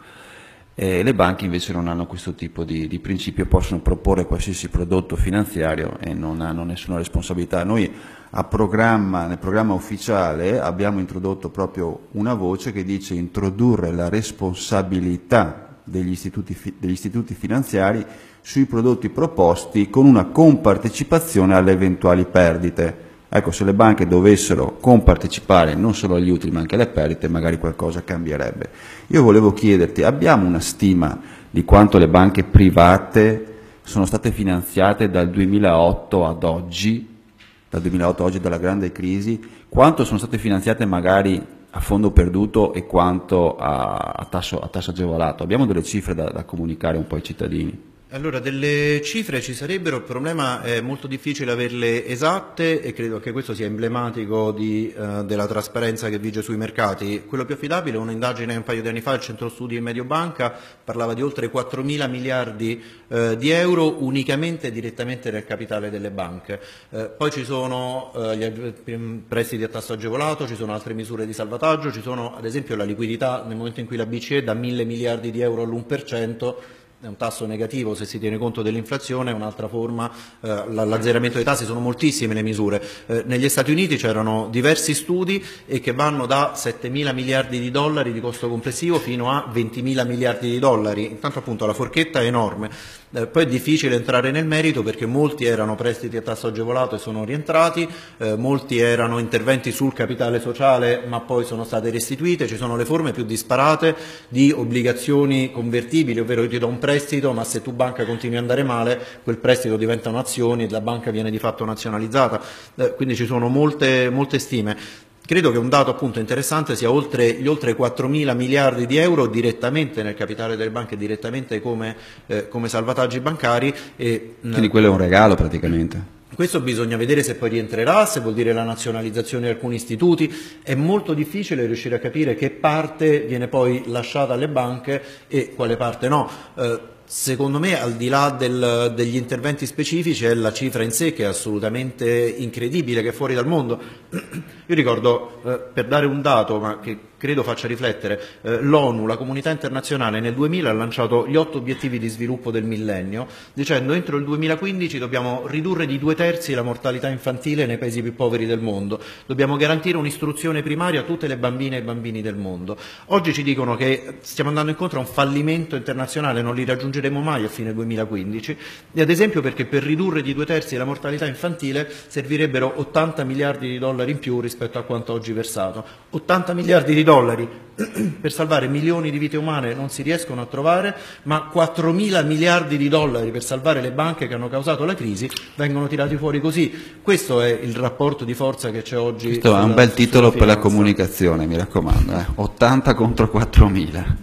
E le banche invece non hanno questo tipo di, di principio, possono proporre qualsiasi prodotto finanziario e non hanno nessuna responsabilità. Noi a programma, nel programma ufficiale abbiamo introdotto proprio una voce che dice: introdurre la responsabilità degli istituti, degli istituti finanziari sui prodotti proposti con una compartecipazione alle eventuali perdite. Ecco, se le banche dovessero compartecipare non solo agli utili ma anche alle perdite, magari qualcosa cambierebbe. Io volevo chiederti: abbiamo una stima di quanto le banche private sono state finanziate dal duemilaotto ad oggi, dal duemilaotto a oggi, dalla grande crisi, quanto sono state finanziate magari a fondo perduto e quanto a, a, tasso, a tasso agevolato? Abbiamo delle cifre da, da comunicare un po' ai cittadini? Allora, delle cifre ci sarebbero, il problema è molto difficile averle esatte, e credo che questo sia emblematico di, eh, della trasparenza che vige sui mercati. Quello più affidabile è un'indagine un paio di anni fa, il Centro Studi Mediobanca parlava di oltre quattromila miliardi eh, di euro unicamente e direttamente nel capitale delle banche. Eh, poi ci sono eh, gli prestiti a tasso agevolato, ci sono altre misure di salvataggio, ci sono ad esempio la liquidità nel momento in cui la B C E dà mille miliardi di euro all'uno per cento, è un tasso negativo se si tiene conto dell'inflazione, è un'altra forma, eh, l'azzeramento dei tassi, sono moltissime le misure. Eh, negli Stati Uniti c'erano diversi studi e che vanno da settemila miliardi di dollari di costo complessivo fino a ventimila miliardi di dollari, intanto appunto la forchetta è enorme. Eh, poi è difficile entrare nel merito perché molti erano prestiti a tasso agevolato e sono rientrati, eh, molti erano interventi sul capitale sociale ma poi sono state restituite, ci sono le forme più disparate di obbligazioni convertibili, ovvero io ti do un prestito ma se tu banca continui ad andare male quel prestito diventano azioni e la banca viene di fatto nazionalizzata, eh, quindi ci sono molte, molte stime. Credo che un dato appunto interessante sia oltre, gli oltre quattromila miliardi di euro direttamente nel capitale delle banche, direttamente come, eh, come salvataggi bancari. E, Quindi quello è un regalo praticamente. Questo bisogna vedere se poi rientrerà, se vuol dire la nazionalizzazione di alcuni istituti. È molto difficile riuscire a capire che parte viene poi lasciata alle banche e quale parte no. Eh, secondo me, al di là del, degli interventi specifici, è la cifra in sé che è assolutamente incredibile, che è fuori dal mondo. Io ricordo, eh, per dare un dato, ma che credo faccia riflettere, eh, l'ONU, la comunità internazionale, nel duemila ha lanciato gli otto obiettivi di sviluppo del millennio, dicendo entro il duemilaquindici dobbiamo ridurre di due terzi la mortalità infantile nei paesi più poveri del mondo, dobbiamo garantire un'istruzione primaria a tutte le bambine e bambini del mondo. Oggi ci dicono che stiamo andando incontro a un fallimento internazionale, non li raggiungeremo mai a fine duemilaquindici, e ad esempio perché per ridurre di due terzi la mortalità infantile servirebbero ottanta miliardi di dollari in più rispetto a quanto oggi versato. ottanta miliardi di dollari per salvare milioni di vite umane non si riescono a trovare, ma quattromila miliardi di dollari per salvare le banche che hanno causato la crisi vengono tirati fuori così. Questo è il rapporto di forza che c'è oggi. Questo sulla, è un bel titolo per la finanza. Comunicazione, mi raccomando, eh. ottanta contro quattromila.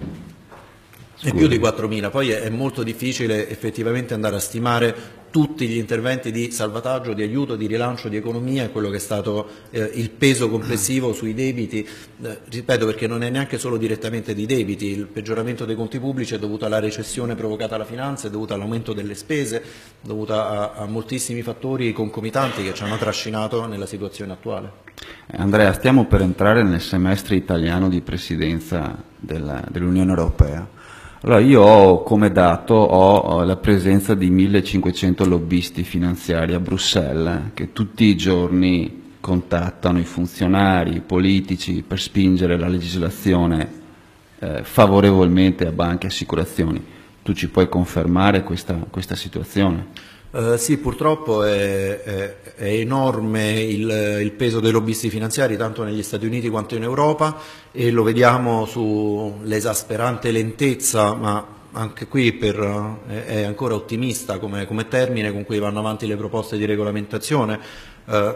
È più di quattromila, poi è, è molto difficile effettivamente andare a stimare tutti gli interventi di salvataggio, di aiuto, di rilancio di economia e quello che è stato eh, il peso complessivo sui debiti, eh, ripeto, perché non è neanche solo direttamente di debiti, il peggioramento dei conti pubblici è dovuto alla recessione provocata dalla finanza, è dovuto all'aumento delle spese, è dovuta a, a moltissimi fattori concomitanti che ci hanno trascinato nella situazione attuale. Andrea, stiamo per entrare nel semestre italiano di presidenza della, dell'Unione Europea. Allora, io ho come dato ho la presenza di millecinquecento lobbisti finanziari a Bruxelles che tutti i giorni contattano i funzionari, i politici per spingere la legislazione eh, favorevolmente a banche e assicurazioni. Tu ci puoi confermare questa, questa situazione? Uh, sì, purtroppo è, è, è enorme il, il peso dei lobbisti finanziari tanto negli Stati Uniti quanto in Europa e lo vediamo sull'esasperante lentezza, ma anche qui per, uh, è, è ancora ottimista come, come termine con cui vanno avanti le proposte di regolamentazione. Uh,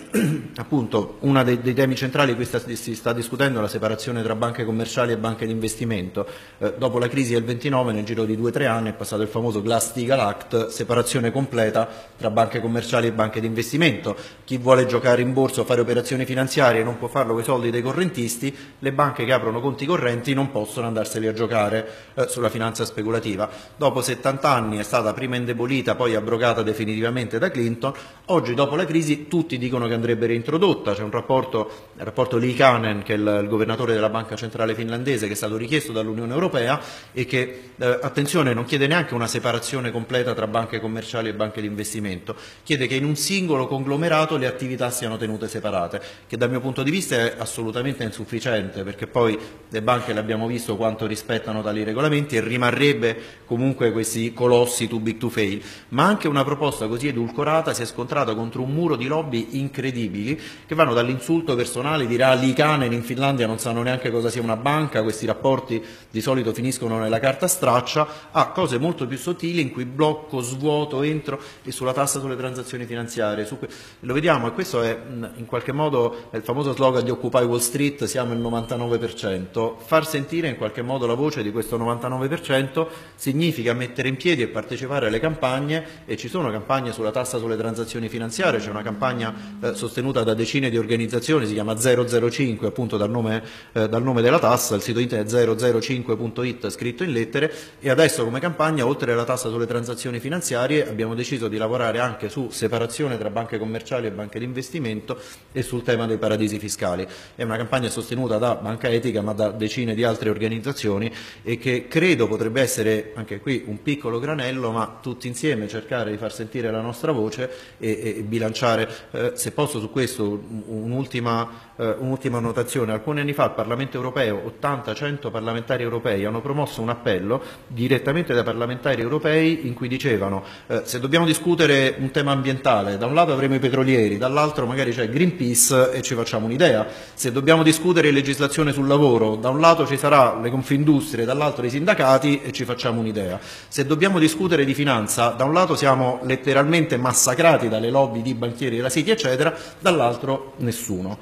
appunto uno dei, dei temi centrali di cui sta, si sta discutendo è la separazione tra banche commerciali e banche di investimento. Eh, dopo la crisi del ventinove, nel giro di due o tre anni è passato il famoso Glass-Steagall Act, separazione completa tra banche commerciali e banche di investimento. Chi vuole giocare in borsa o fare operazioni finanziarie non può farlo con i soldi dei correntisti, le banche che aprono conti correnti non possono andarseli a giocare eh, sulla finanza speculativa. Dopo settanta anni è stata prima indebolita, poi abrogata definitivamente da Clinton. Oggi, dopo la crisi, tutti dicono che andrebbe reintrodotta. C'è un rapporto, il rapporto Liikanen, che è il, il governatore della Banca Centrale Finlandese, che è stato richiesto dall'Unione Europea e che, eh, attenzione, non chiede neanche una separazione completa tra banche commerciali e banche di investimento, chiede che in un singolo conglomerato le attività siano tenute separate, che dal mio punto di vista è assolutamente insufficiente, perché poi le banche, l'abbiamo visto quanto rispettano tali regolamenti, e rimarrebbe comunque questi colossi too big to fail. Ma anche una proposta così edulcorata si è scontrata contro un muro di lobby incredibili che vanno dall'insulto personale, dirà Liikanen in Finlandia non sanno neanche cosa sia una banca, questi rapporti di solito finiscono nella carta straccia, a cose molto più sottili in cui blocco, svuoto, entro, e sulla tassa sulle transazioni finanziarie. Su que- lo vediamo, e questo è in qualche modo è il famoso slogan di Occupy Wall Street, siamo il novantanove per cento. Far sentire in qualche modo la voce di questo novantanove per cento significa mettere in piedi e partecipare alle campagne, e ci sono campagne sulla tassa sulle transazioni finanziarie, c'è una campagna eh, sostenuta da decine di organizzazioni, si chiama zero zero cinque, appunto dal nome, eh, dal nome della tassa, il sito internet è zero zero cinque punto it scritto in lettere, e adesso come campagna, oltre alla tassa sulle transazioni finanziarie, abbiamo deciso di lavorare anche su separazione tra banche commerciali e banche di investimento e sul tema dei paradisi fiscali. È una campagna sostenuta da Banca Etica ma da decine di altre organizzazioni e che credo potrebbe essere anche qui un piccolo granello, ma tutti insieme cercare di far sentire la nostra voce e, e bilanciare. Eh, se posso su questo un'ultima, eh, un'ultima notazione: alcuni anni fa al Parlamento europeo ottanta cento parlamentari europei hanno promosso un appello direttamente dai parlamentari europei in cui dicevano eh, se dobbiamo discutere un tema ambientale, da un lato avremo i petrolieri, dall'altro magari c'è Greenpeace e ci facciamo un'idea; se dobbiamo discutere legislazione sul lavoro, da un lato ci sarà le Confindustrie, dall'altro i sindacati e ci facciamo un'idea; se dobbiamo discutere di finanza, da un lato siamo letteralmente massacrati dalle lobby di banchieri della City eccetera, dall'altro nessuno.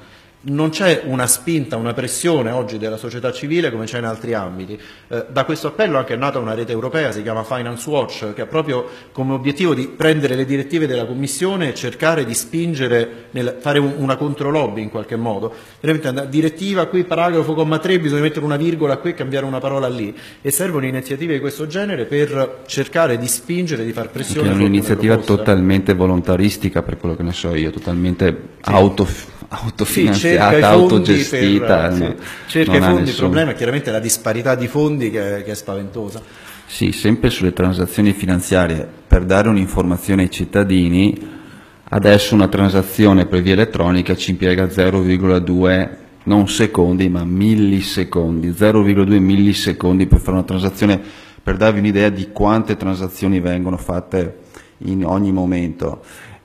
non c'è una spinta, una pressione oggi della società civile come c'è in altri ambiti. Eh, da questo appello anche è nata una rete europea, si chiama Finance Watch, che ha proprio come obiettivo di prendere le direttive della Commissione e cercare di spingere, nel, fare un, una controlobby in qualche modo. Veramente, direttiva qui, paragrafo, comma tre, bisogna mettere una virgola qui e cambiare una parola lì. E servono iniziative di questo genere per cercare di spingere, di far pressione. È un'iniziativa totalmente volontaristica, per quello che ne so io, totalmente sì. auto autofinanziata, sì, autogestita. Per, no, sì, cerca i fondi, nessun... il problema è chiaramente la disparità di fondi che, che è spaventosa. Sì, sempre sulle transazioni finanziarie, per dare un'informazione ai cittadini, adesso una transazione per via elettronica ci impiega zero virgola due, non secondi ma millisecondi, zero virgola due millisecondi per fare una transazione, per darvi un'idea di quante transazioni vengono fatte in ogni momento.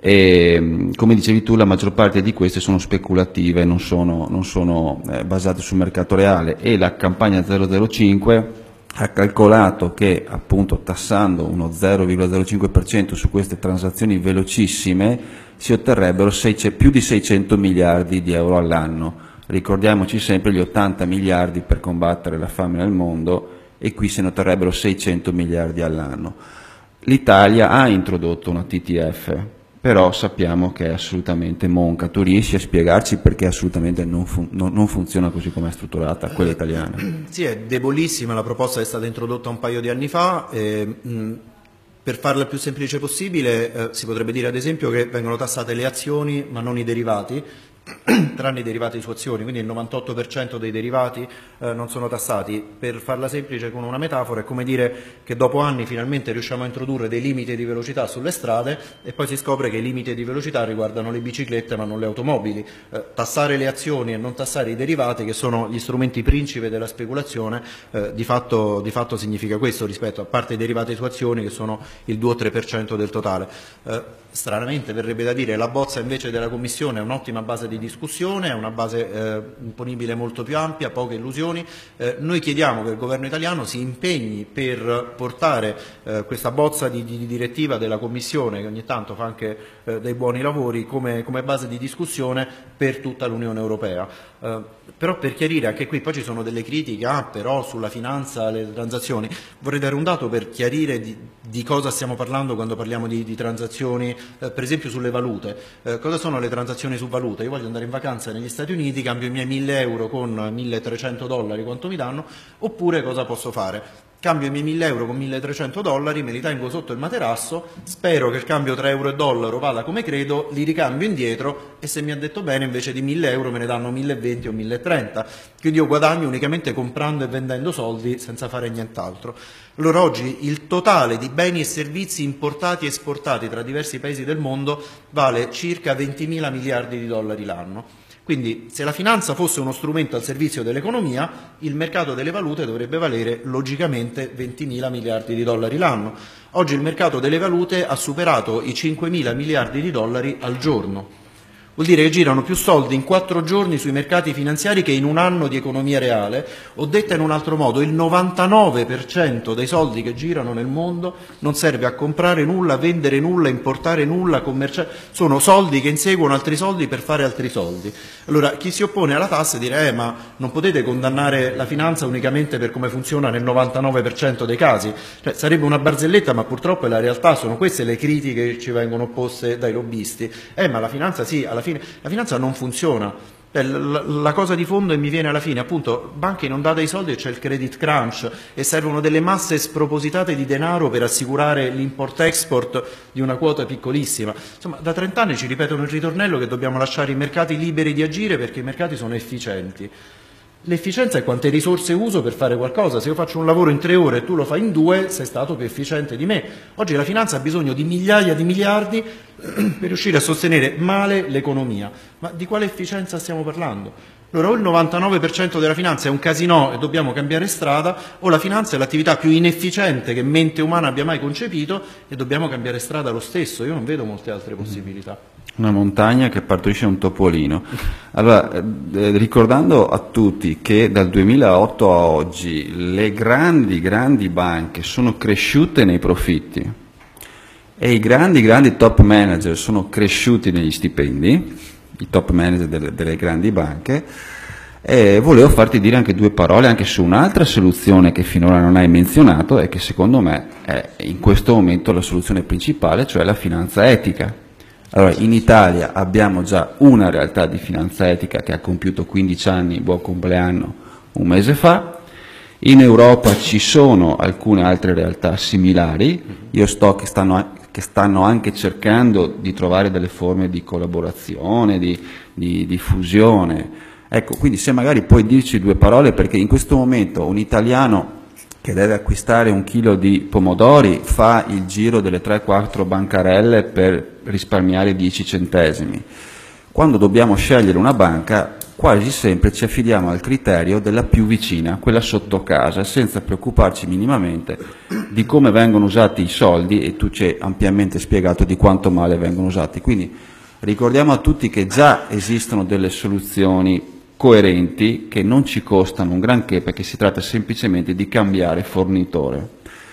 E come dicevi tu, la maggior parte di queste sono speculative, non sono, non sono eh, basate sul mercato reale, e la campagna zero zero cinque ha calcolato che appunto tassando uno zero virgola zero cinque per cento su queste transazioni velocissime si otterrebbero più di seicento miliardi di euro all'anno. Ricordiamoci sempre gli ottanta miliardi per combattere la fame nel mondo, e qui se ne otterrebbero seicento miliardi all'anno. L'Italia ha introdotto una T T F, però sappiamo che è assolutamente monca. Tu riesci a spiegarci perché assolutamente non, fun non, non funziona così come è strutturata quella italiana? Sì, è debolissima, la proposta è stata introdotta un paio di anni fa. E, mh, per farla il più semplice possibile eh, si potrebbe dire ad esempio che vengono tassate le azioni ma non i derivati, tranne i derivati su azioni, quindi il novantotto per cento dei derivati eh, non sono tassati. Per farla semplice con una metafora è come dire che dopo anni finalmente riusciamo a introdurre dei limiti di velocità sulle strade e poi si scopre che i limiti di velocità riguardano le biciclette ma non le automobili. Eh, tassare le azioni e non tassare i derivati, che sono gli strumenti principe della speculazione, eh, di, fatto, di fatto significa questo, rispetto a parte i derivati su azioni che sono il due o tre per cento del totale. Eh, stranamente verrebbe da dire la bozza invece della Commissione è un'ottima base di discussione, è una base eh, imponibile molto più ampia, poche illusioni. Eh, noi chiediamo che il governo italiano si impegni per portare eh, questa bozza di, di direttiva della Commissione, che ogni tanto fa anche eh, dei buoni lavori, come, come base di discussione per tutta l'Unione Europea. Eh, però per chiarire anche qui, poi ci sono delle critiche, ah, però sulla finanza, le transazioni, vorrei dare un dato per chiarire di, di cosa stiamo parlando quando parliamo di, di transazioni, eh, per esempio sulle valute. Eh, cosa sono le transazioni su valute? Io voglio andare in vacanza negli Stati Uniti, cambio i miei mille euro con milletrecento dollari, quanto mi danno, oppure cosa posso fare? Cambio i miei mille euro con milletrecento dollari, me li tengo sotto il materasso, spero che il cambio tra euro e dollaro vada come credo, li ricambio indietro e se mi ha detto bene invece di mille euro me ne danno milleventi o milletrenta. Quindi io guadagno unicamente comprando e vendendo soldi senza fare nient'altro. Allora oggi il totale di beni e servizi importati e esportati tra diversi paesi del mondo vale circa ventimila miliardi di dollari l'anno. Quindi se la finanza fosse uno strumento al servizio dell'economia, il mercato delle valute dovrebbe valere logicamente ventimila miliardi di dollari l'anno. Oggi il mercato delle valute ha superato i cinquemila miliardi di dollari al giorno. Vuol dire che girano più soldi in quattro giorni sui mercati finanziari che in un anno di economia reale, o detta in un altro modo, il novantanove per cento dei soldi che girano nel mondo non serve a comprare nulla, vendere nulla, importare nulla, commerciare, sono soldi che inseguono altri soldi per fare altri soldi. Allora chi si oppone alla tassa dirà eh, ma non potete condannare la finanza unicamente per come funziona nel novantanove per cento dei casi, cioè, sarebbe una barzelletta ma purtroppo è la realtà, sono queste le critiche che ci vengono opposte dai lobbisti. Eh ma la finanza sì, alla fine la finanza non funziona. La, la cosa di fondo e mi viene alla fine, appunto, banche inondate di soldi e c'è il credit crunch e servono delle masse spropositate di denaro per assicurare l'import-export di una quota piccolissima. Insomma, da trent'anni ci ripetono il ritornello che dobbiamo lasciare i mercati liberi di agire perché i mercati sono efficienti. L'efficienza è quante risorse uso per fare qualcosa. Se io faccio un lavoro in tre ore e tu lo fai in due, sei stato più efficiente di me. Oggi la finanza ha bisogno di migliaia di miliardi per riuscire a sostenere male l'economia. Ma di quale efficienza stiamo parlando? Allora o il novantanove per cento della finanza è un casinò e dobbiamo cambiare strada, o la finanza è l'attività più inefficiente che mente umana abbia mai concepito e dobbiamo cambiare strada lo stesso. Io non vedo molte altre possibilità. Una montagna che partorisce un topolino. Allora, eh, ricordando a tutti che dal duemilaotto a oggi le grandi, grandi banche sono cresciute nei profitti e i grandi, grandi top manager sono cresciuti negli stipendi, i top manager delle, delle grandi banche, e volevo farti dire anche due parole anche su un'altra soluzione che finora non hai menzionato e che secondo me è in questo momento la soluzione principale, cioè la finanza etica. Allora, in Italia abbiamo già una realtà di finanza etica che ha compiuto quindici anni, buon compleanno, un mese fa. In Europa ci sono alcune altre realtà similari, io sto che stanno, che stanno anche cercando di trovare delle forme di collaborazione, di, di, di fusione. Ecco, quindi se magari puoi dirci due parole, perché in questo momento un italiano che deve acquistare un chilo di pomodori fa il giro delle tre quattro bancarelle per risparmiare dieci centesimi. Quando dobbiamo scegliere una banca, quasi sempre ci affidiamo al criterio della più vicina, quella sotto casa, senza preoccuparci minimamente di come vengono usati i soldi, e tu ci hai ampiamente spiegato di quanto male vengono usati. Quindi ricordiamo a tutti che già esistono delle soluzioni coerenti che non ci costano un granché, perché si tratta semplicemente di cambiare fornitore.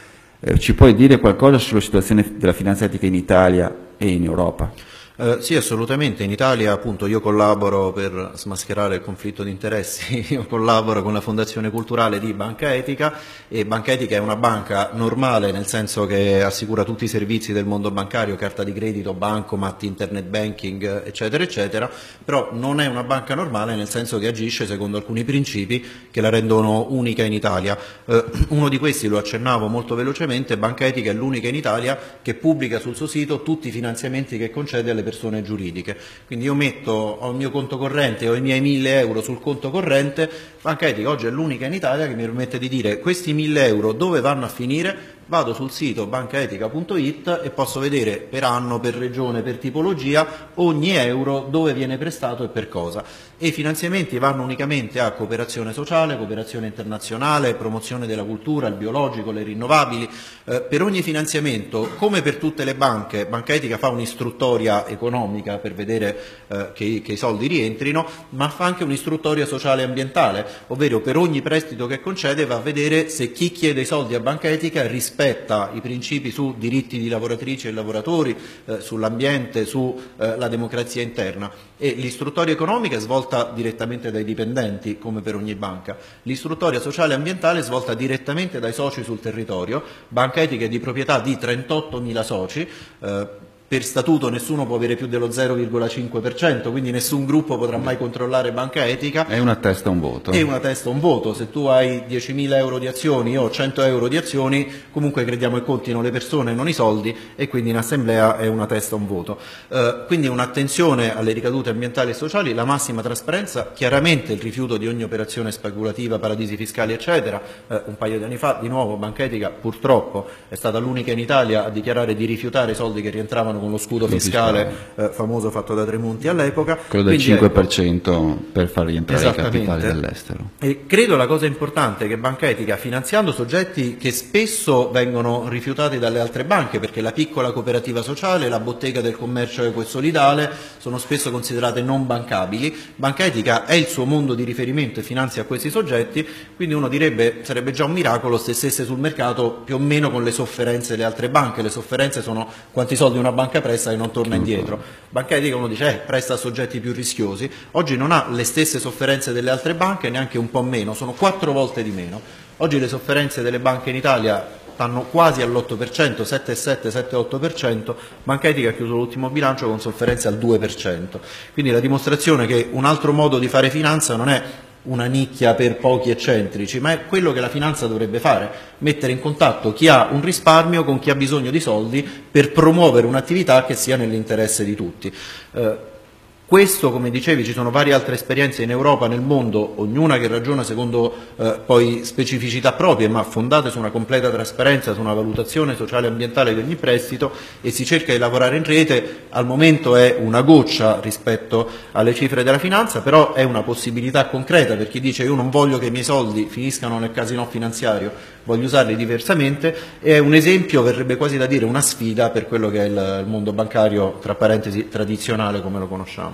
Eh, ci puoi dire qualcosa sulla situazione della finanza etica in Italia e in Europa? Eh, sì, assolutamente. In Italia appunto io collaboro, per smascherare il conflitto di interessi, io collaboro con la Fondazione Culturale di Banca Etica, e Banca Etica è una banca normale, nel senso che assicura tutti i servizi del mondo bancario, carta di credito, bancomat, internet banking, eccetera, eccetera, però non è una banca normale nel senso che agisce secondo alcuni principi che la rendono unica in Italia. Eh, uno di questi, lo accennavo molto velocemente, Banca Etica è l'unica in Italia che pubblica sul suo sito tutti i finanziamenti che concede alle persone giuridiche. Quindi io metto, ho il mio conto corrente, ho i miei mille euro sul conto corrente, Banca Etica oggi è l'unica in Italia che mi permette di dire questi mille euro dove vanno a finire. Vado sul sito bancaetica punto it e posso vedere per anno, per regione, per tipologia ogni euro dove viene prestato e per cosa. E i finanziamenti vanno unicamente a cooperazione sociale, cooperazione internazionale, promozione della cultura, il biologico, le rinnovabili. Eh, per ogni finanziamento, come per tutte le banche, Banca Etica fa un'istruttoria economica per vedere eh, che, che i soldi rientrino, ma fa anche un'istruttoria sociale e ambientale, ovvero per ogni prestito che concede va a vedere se chi chiede i soldi a Banca Etica rispetta rispetta i principi su diritti di lavoratrici e lavoratori, eh, sull'ambiente, sulla eh, democrazia interna, e l'istruttoria economica è svolta direttamente dai dipendenti, come per ogni banca. L'istruttoria sociale e ambientale è svolta direttamente dai soci sul territorio. Banca Etica è di proprietà di trentottomila soci, eh, per statuto nessuno può avere più dello zero virgola cinque per cento, quindi nessun gruppo potrà mai controllare Banca Etica. È una testa un voto. È una testa un voto. Se tu hai diecimila euro di azioni, io ho cento euro di azioni, comunque crediamo che contino le persone, non i soldi, e quindi in assemblea è una testa un voto. Eh, quindi un'attenzione alle ricadute ambientali e sociali, la massima trasparenza, chiaramente il rifiuto di ogni operazione speculativa, paradisi fiscali eccetera. Eh, un paio di anni fa, di nuovo, Banca Etica purtroppo è stata l'unica in Italia a dichiarare di rifiutare i soldi che rientravano con lo scudo fiscale eh, famoso fatto da Tremonti all'epoca. Quello del Quindi, cinque per cento ecco, per far rientrare i capitali dall'estero. E credo la cosa importante è che Banca Etica, finanziando soggetti che spesso vengono rifiutati dalle altre banche, perché la piccola cooperativa sociale, la bottega del commercio equo e solidale sono spesso considerate non bancabili, Banca Etica è il suo mondo di riferimento e finanzia questi soggetti, quindi uno direbbe sarebbe già un miracolo se stesse sul mercato più o meno con le sofferenze delle altre banche. Le sofferenze sono quanti soldi una banca presta e non torna indietro. Banca Etica, uno dice, eh, presta a soggetti più rischiosi, oggi non ha le stesse sofferenze delle altre banche, neanche un po' meno, sono quattro volte di meno. Oggi le sofferenze delle banche in Italia stanno quasi all'otto per cento, sette virgola sette sette virgola otto per cento, Banca Etica ha chiuso l'ultimo bilancio con sofferenze al due per cento. Quindi la dimostrazione che un altro modo di fare finanza non è una nicchia per pochi eccentrici, ma è quello che la finanza dovrebbe fare, mettere in contatto chi ha un risparmio con chi ha bisogno di soldi per promuovere un'attività che sia nell'interesse di tutti. Eh, Questo, come dicevi, ci sono varie altre esperienze in Europa, nel mondo, ognuna che ragiona secondo eh, poi specificità proprie, ma fondate su una completa trasparenza, su una valutazione sociale e ambientale di ogni prestito, e si cerca di lavorare in rete. Al momento è una goccia rispetto alle cifre della finanza, però è una possibilità concreta per chi dice io non voglio che i miei soldi finiscano nel casino finanziario, voglio usarli diversamente. È un esempio, verrebbe quasi da dire una sfida per quello che è il, il mondo bancario, tra parentesi, tradizionale come lo conosciamo.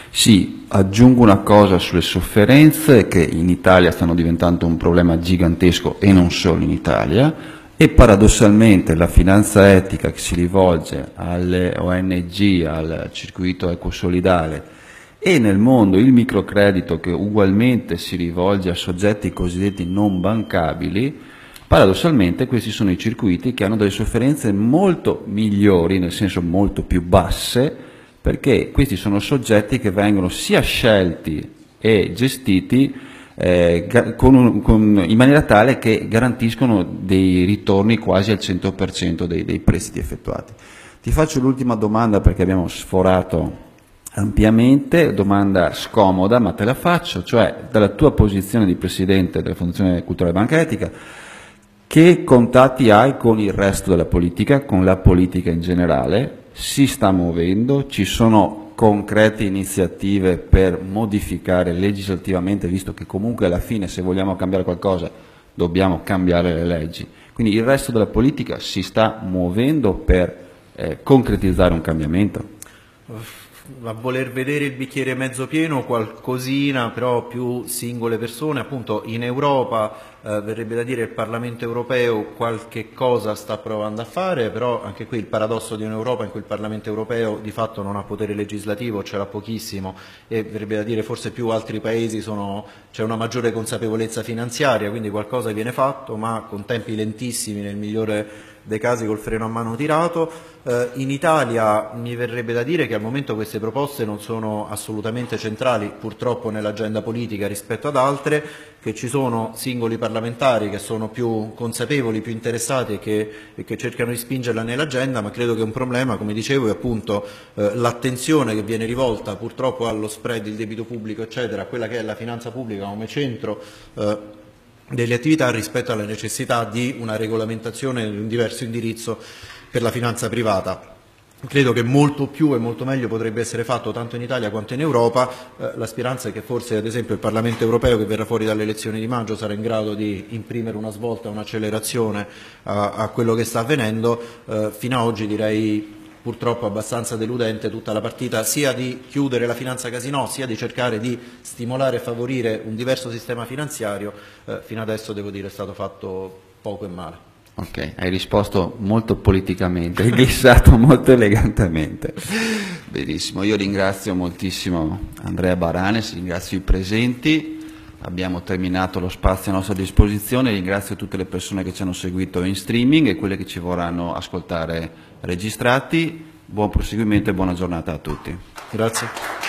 Sì, aggiungo una cosa sulle sofferenze, che in Italia stanno diventando un problema gigantesco, e non solo in Italia, e paradossalmente la finanza etica che si rivolge alle O N G, al circuito ecosolidale e nel mondo il microcredito, che ugualmente si rivolge a soggetti cosiddetti non bancabili, paradossalmente questi sono i circuiti che hanno delle sofferenze molto migliori, nel senso molto più basse, perché questi sono soggetti che vengono sia scelti e gestiti eh, con un, con, in maniera tale che garantiscono dei ritorni quasi al cento per cento dei, dei prestiti effettuati. Ti faccio l'ultima domanda perché abbiamo sforato ampiamente, domanda scomoda ma te la faccio, cioè dalla tua posizione di Presidente della Fondazione Culturale Banca Etica, che contatti hai con il resto della politica, con la politica in generale? Si sta muovendo? Ci sono concrete iniziative per modificare legislativamente, visto che comunque alla fine se vogliamo cambiare qualcosa dobbiamo cambiare le leggi? Quindi il resto della politica si sta muovendo per eh, concretizzare un cambiamento? A voler vedere il bicchiere mezzo pieno, qualcosina, però più singole persone, appunto in Europa eh, verrebbe da dire il Parlamento europeo qualche cosa sta provando a fare, però anche qui il paradosso di un'Europa in cui il Parlamento europeo di fatto non ha potere legislativo, ce l'ha pochissimo, e verrebbe da dire forse più altri paesi c'è una maggiore consapevolezza finanziaria, quindi qualcosa viene fatto ma con tempi lentissimi nel migliore dei casi col freno a mano tirato. Eh, in Italia mi verrebbe da dire che al momento queste proposte non sono assolutamente centrali purtroppo nell'agenda politica rispetto ad altre, che ci sono singoli parlamentari che sono più consapevoli, più interessati e che, e che cercano di spingerla nell'agenda, ma credo che un problema, come dicevo, è appunto eh, l'attenzione che viene rivolta purtroppo allo spread, il debito pubblico eccetera, a quella che è la finanza pubblica come centro eh, delle attività rispetto alla necessità di una regolamentazione di un diverso indirizzo per la finanza privata. Credo che molto più e molto meglio potrebbe essere fatto tanto in Italia quanto in Europa. Eh, la speranza è che forse ad esempio il Parlamento europeo che verrà fuori dalle elezioni di maggio sarà in grado di imprimere una svolta, un'accelerazione a, a quello che sta avvenendo. Eh, fino ad oggi direi purtroppo abbastanza deludente tutta la partita sia di chiudere la finanza casinò sia di cercare di stimolare e favorire un diverso sistema finanziario. Eh, fino adesso devo dire è stato fatto poco e male. Ok, hai risposto molto politicamente, hai glissato molto elegantemente. Benissimo, io ringrazio moltissimo Andrea Baranes, ringrazio i presenti, abbiamo terminato lo spazio a nostra disposizione, ringrazio tutte le persone che ci hanno seguito in streaming e quelle che ci vorranno ascoltare registrati. Buon proseguimento e buona giornata a tutti. Grazie.